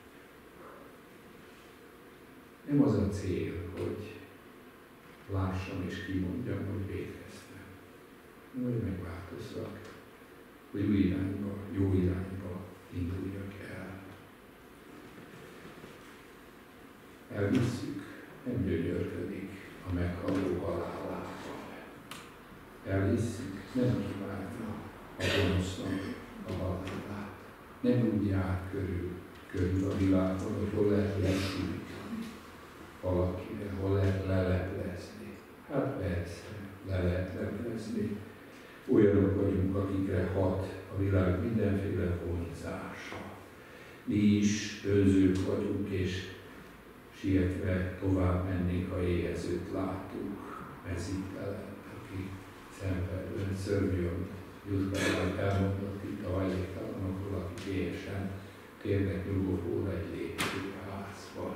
Nem az a cél, hogy lássam és kimondjam, hogy vétkeztem, hogy megváltozzak, hogy új irányba, jó irányba induljak el. Elhisszük, nem gyönyörködik a meghalló halálával. Elhisszük, nem kívánja a gonosznak a halálát. Nem úgy jár körül, körül a világon, hogy hol lehet lesújtani valakire, hol lehet leleplezni. Hát persze, le lehet leplezni. Olyanok vagyunk, akikre hat a világ mindenféle vonzása. Mi is önzők vagyunk, és sietve tovább mennénk, ha éhezőt látunk, mezítelen, aki szenvedően szörnyű, amit Jutka elmondott itt a hajléktalanokról, akik éhesen térnek nyugovóra egy lépcsőházban.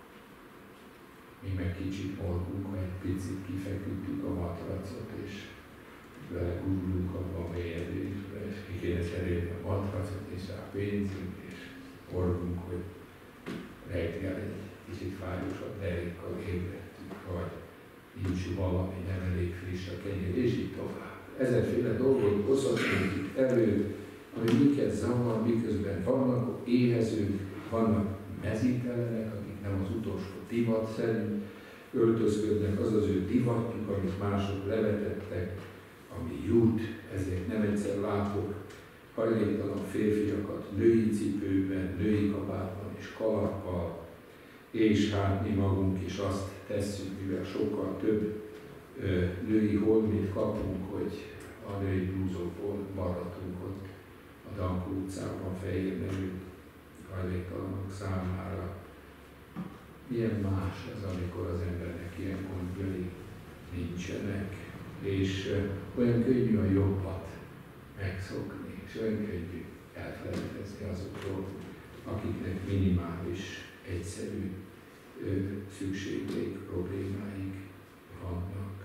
Mi meg kicsit morgunk, ha egy picit kifeküdtük a matracot, és vele gurulunk abba a mélyedésbe, és ki kéne cserélni a matracot, és rá pénzünk, és morgunk, hogy reggel egy kicsit fájósabb derékkal ébredtünk, vagy nincs valami, nem elég friss a kenyér, és így tovább. Ezerféle dolgot hozhatunk itt elő, ami minket zavar, miközben vannak éhezők, vannak mezítelenek, akik nem az utolsó divat szerint öltözködnek, az az ő divatjuk, amit mások levetettek, ami jut, ezért nem egyszer látok hajléktalan férfiakat női cipőben, női kabátban és kalappal, és hát mi magunk is azt tesszük, mivel sokkal több ö, női holmit kapunk, hogy a női blúzokból maradtunk ott a Dankó utcában, Fehér nevű hajléktalanok számára. Milyen más az, amikor az embernek ilyen gondjai nincsenek, és ö, olyan könnyű a jobbat megszokni, és olyan könnyű elfelejtezni azokról, akiknek minimális, egyszerű ö, szükségleik, problémáik vannak.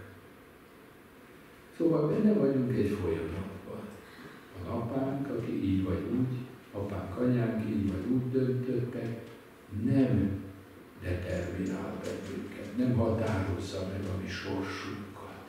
Szóval benne vagyunk egy folyamatban. Van apánk, aki így vagy úgy, apánk, anyánk így vagy úgy döntöttek, nem determinál bennünket, nem határozza meg a mi sorsunkat.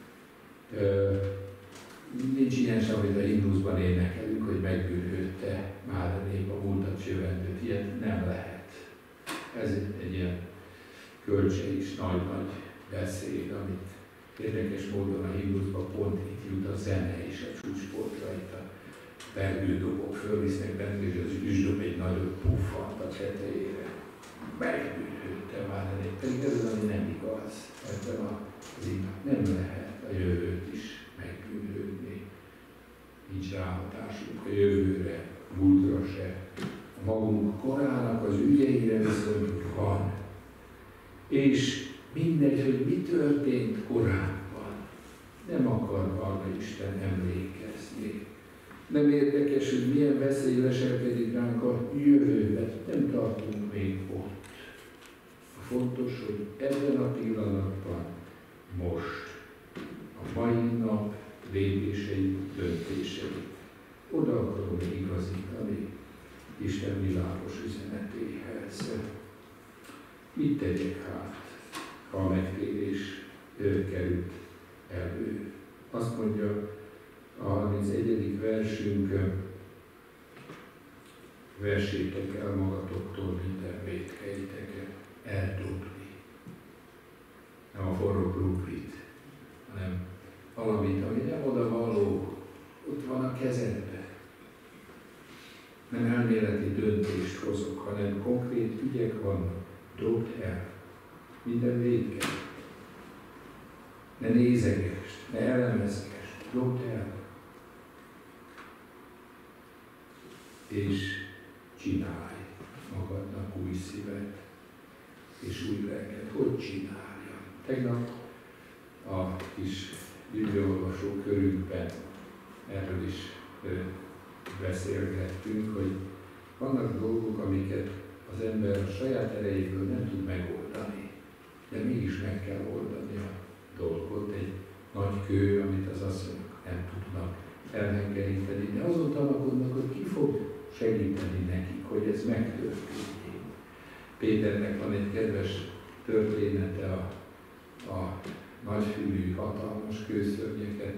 Ö, nincs ilyen sem, amit a himnuszban énekelünk, hogy megbűnhődte már a nép a múltat jövendőt. Ilyet nem lehet. Ez egy, egy ilyen kölcseisz nagy-nagy beszéd, amit érdekes módon a himnuszban pont itt jut a zene és a csúcspontra, itt a pergődobok fölvisznek bennük, és az üsdob egy nagyobb puffant a tetejére. Megbűnhődtem már elég, pedig ez ami nem igaz. Ebben az igaz. Nem lehet a jövőt is megbűnhődni. Nincs ráhatásunk a jövőre, múltra se. A magunk korának az ügyeire viszont van. És mindegy, hogy mi történt korábban, nem akar arra Isten emlékezni. Nem érdekes, hogy milyen veszély leselkedik ránk a jövőben, nem tartunk még ott. A fontos, hogy ebben a pillanatban, most, a mai nap lépései, döntései, oda akarom igazítani Isten világos üzenetéhez. Mit tegyek hát, ha a megtérés került elő? Azt mondja a harmincegyedik versünk, versétek el magatoktól minden vétkeiteket, eldobni. Nem a forró kruplit, hanem valamit, ami nem oda való, ott van a kezedben. Nem elméleti döntést hozok, hanem konkrét ügyek vannak. Dobd el minden vétket. Ne nézegesd, ne elemezgesd, dobd el. És csinálj magadnak új szívet és új lelket. Hogy csináljam? Tegnap a kis bibliaolvasó körünkben erről is ö, beszélgettünk, hogy vannak dolgok, amiket az ember a saját erejéből nem tud megoldani, de mégis meg kell oldani a dolgot. Egy nagy kő, amit az asszonyok nem tudnak elhengeríteni, de azon tanakodnak, hogy ki fog segíteni nekik, hogy ez megtörténjék. Péternek van egy kedves története a, a nagyfülű, hatalmas kőszörnyeket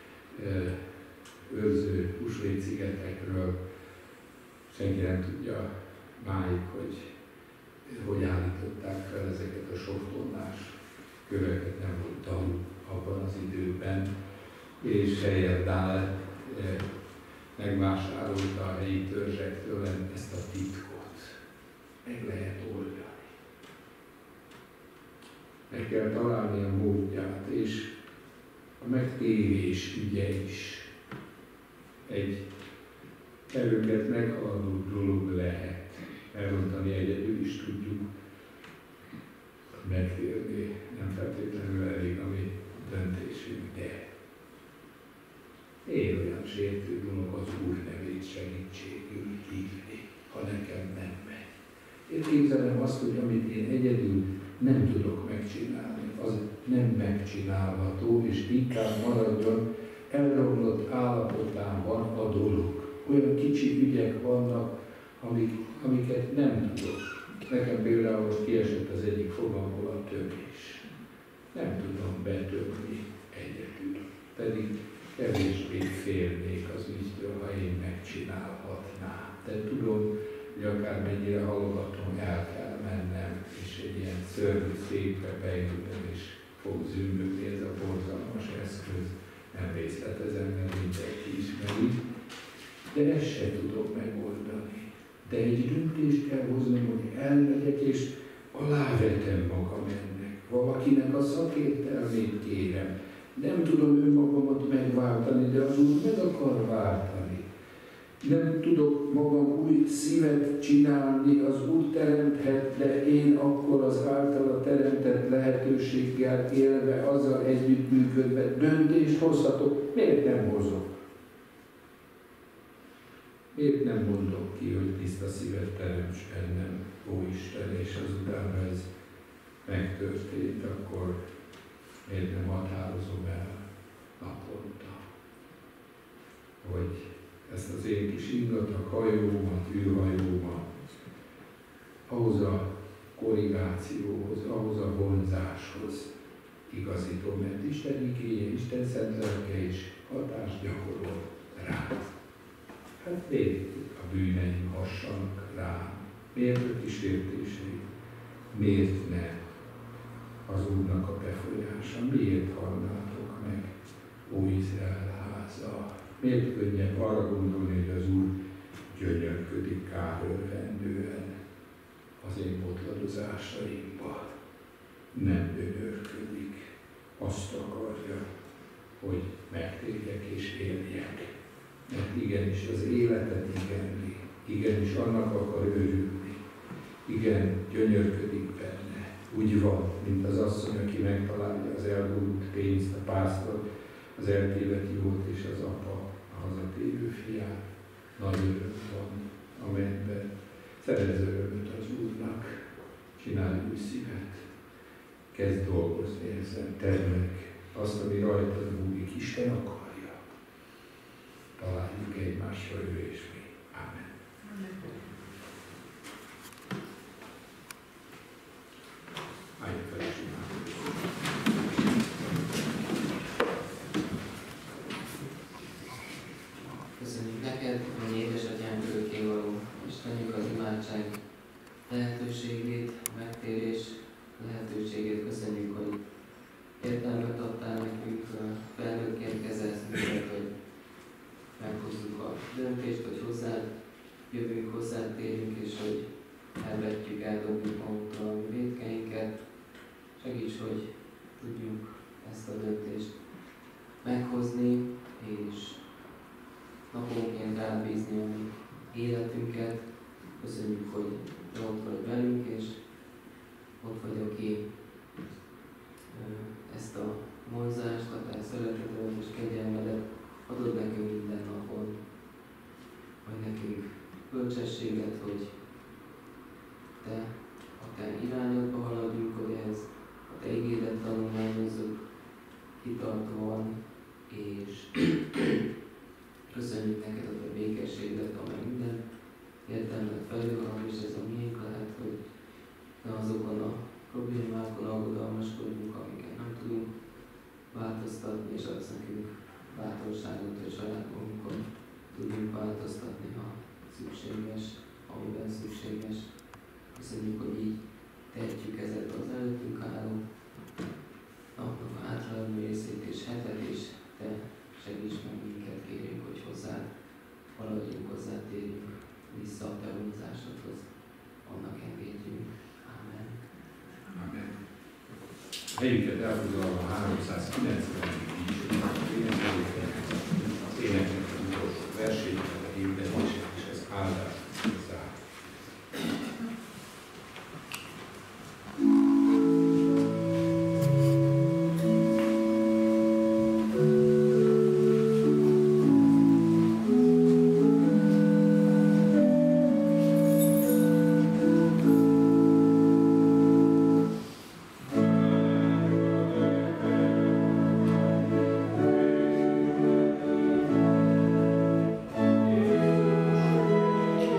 őrző húsvétszigetekről. Senki nem tudja máig, hogy hogy állították fel ezeket a sok tonnás köveket, nem volt tabu abban az időben, és Heyerdahl megvásárolta a helyi törzsektől ezt a titkot. Meg lehet oldani. Meg kell találni a módját, és a megtérés ügye is egy erőket meghaladó dolog lehet. Elrontani egyedül is tudjuk, megtérni nem feltétlenül elég a mi döntésünk, de én olyan sértő dolog az Úr nevét segítségül hívni, ha nekem nem megy. Én képzelem azt, hogy amit én egyedül nem tudok megcsinálni, az nem megcsinálható, és inkább maradjon elromlott állapotában a dolog. Olyan kicsi ügyek vannak, amik, amiket nem tudok. Nekem például most kiesett az egyik fogamból a tömés. Nem tudom betömni egyedül. Pedig kevésbé félnék az ügytől, ha én megcsinálhatnám. De tudom, hogy akármennyire halogatom, el kell mennem, és egy ilyen szörnyű székbe beültem, és fog zümmögni ez a borzalmas eszköz. Nem részletezem, mert mindenki ismeri. De ezt se tudom megoldani. De egy döntést kell hoznom, hogy elmegyek, és alávetem magam ennek. Valakinek a szakértelmét kérem. Nem tudom önmagamat megváltani, de az Úr meg akar váltani. Nem tudok magam új szívet csinálni, az Úr teremthet, de én akkor az általa teremtett lehetőséggel élve, azzal együttműködve döntést hozhatok. Miért nem hozok? Miért nem mondom ki, hogy tiszta szívet teremts bennem, ó Isten, és azután, ha ez megtörtént, akkor miért nem határozom el naponta, hogy ezt az én kis ingatag hajómat, űrhajómat ahhoz a korrigációhoz, ahhoz a vonzáshoz igazítom, mert Isten igéje, Isten szent lelke is hatást gyakorol rá. Hát miért a bűneim hassanak rám? Miért a kísértései? Miért ne az Úrnak a befolyása? Miért hallnátok meg, ó Izrael háza? Miért könnyebb arra gondolni, hogy az Úr gyönyörködik kárörvendően az én botladozásaimba. Nem gyönyörködik, azt akarja, hogy megtérjek és éljek. Mert igenis az életet igenli, igenis annak akar örülni, igen, gyönyörködik benne. Úgy van, mint az asszony, aki megtalálja az elborult pénzt, a pásztor, az eltévedt jót és az apa a hazatérő fiát. Nagy öröm van a mennyben. Szerezz örömöt az Úrnak, csinálj új szívet, kezd dolgozni ezen, termelj azt, ami rajtad múlik, Isten akarja. Találjuk egymásra, ő és mi. Ámen. Állj fel és imádkozzunk. Köszönjük neked, hogy édesatyánk örökkévaló, Istenünk az imádság lehetőségét, a megtérés lehetőségét. Köszönjük, hogy értelmet adtál nekünk, felnőttként kezelsz minket, hogy meghozzuk a döntést, hogy hozzád jövünk, hozzád térünk, és hogy elvetjük, eldobjuk magunktól a mi vétkeinket. Segíts, hogy tudjuk ezt a döntést meghozni, és naponként rábízni a mi életünket. Köszönjük, hogy te ott vagy velünk, és ott vagy, aki ezt a vonzást, a te szeretetet és kegyelmedet adod nekünk minden napon. Vagy nekünk bölcsességet, hogy te a te irányodba haladjunk, hogy ez a te igédet tanulmányozzuk kitartóan, és köszönjük neked a te békességet, amely minden értelmet felülhalad, és ez a miénk lehet, hogy ne azokon a problémákon aggodalmaskodjunk, amiket nem tudunk változtatni, és adsz nekünk bátorságot, hogy saját magunkon tudjunk változtatni, ha szükséges, amiben szükséges. Köszönjük, hogy így tehetjük ezzel az előttünk álló napnak a hátralévő részét és hetet, és te segíts meg minket, kérjünk, hogy hozzád haladjunk, hozzád térjünk vissza a te vonzásodhoz. Annak engedjünk. Amen. Amen. Helyünket elfoglalva a háromszázkilencvenedik dicséret, az éneknek az utolsó versét, a hirdetését, és ez áldás zár. Amen.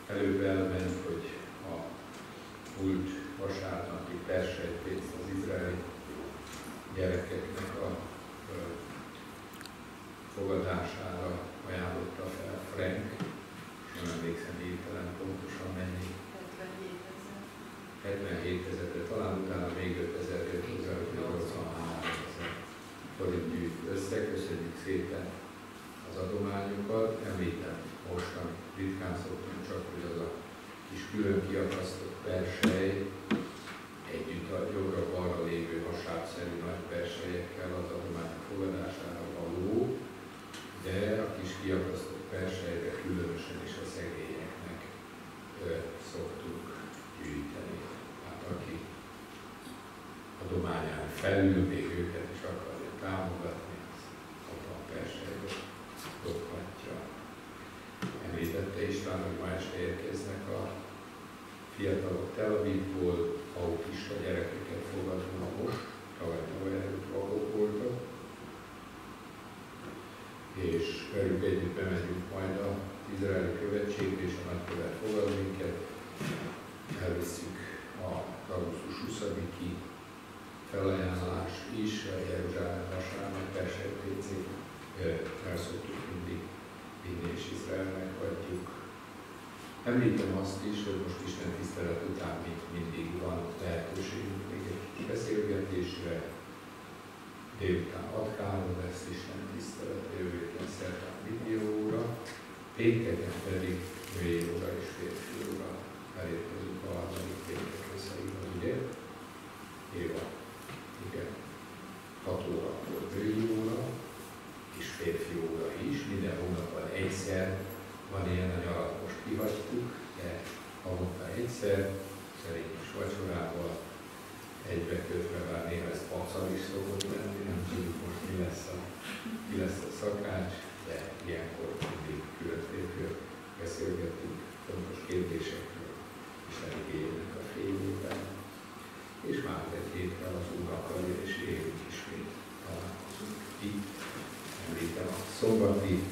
előbb elment, hogy a múlt vasárnapi persejtést az izraeli gyerekeknek a ö, fogadására ajánlotta fel Frank, nem emlékszem hirtelen pontosan mennyi. hetvenhét ezer, de talán utána még ötezer, nyolcvanhárom ezer forint gyűjt össze. Köszönjük szépen az adományokat. Említem mostan, ritkán szoktam csak, hogy az a kis külön kiakasztott persely együtt a jobbra-balra lévő hasábszerű nagy perselyekkel az adományok fogadására való, de a kis kiakasztott perselyre különösen is a szegényeknek ö, szoktunk gyűjteni. Hát aki adományán felül még őket is akarja támogatni, az abban a perselybe dobhatja. Említette István, hogy ma este érkeznek a fiatalok Tel Avivból, autista gyerekeket fogadva most, tavaly tavaly előtt vakok voltak, és velük együtt bemegyünk majd az izraeli követségbe, és a nagykövet fogad minket. Elviszük a augusztus huszadiki felajánlást is, a Jeruzsálem vasárnap persejtét el szoktuk mindig vinni, és Izraelnek adjuk. Említem azt is, hogy most Isten tisztelet után még mindig van lehetőségünk még egy kis beszélgetésre. Délután Atkánon lesz Isten tisztelet, jövő héten szerdán videóra, pénteken pedig női óra és férfi óra. Elérkezünk a harmadik péntek összeigaz, ugye? Éva, igen. hat órakor női óra és férfi óra is. Minden hónapban egyszer van ilyen, a nyarat most kihagytuk, de havonta egyszer, szerényes vacsorával, egybekötve, bár néha ez pacal is szokott lenni, nem tudjuk most mi lesz a, mi lesz a szakács, de ilyenkor mindig különböző beszélgetünk fontos kérdésekről, és eligénynek a fényében. És már egy hétre az Úrakkal és élünk ismét találkozunk itt. Említem a szombati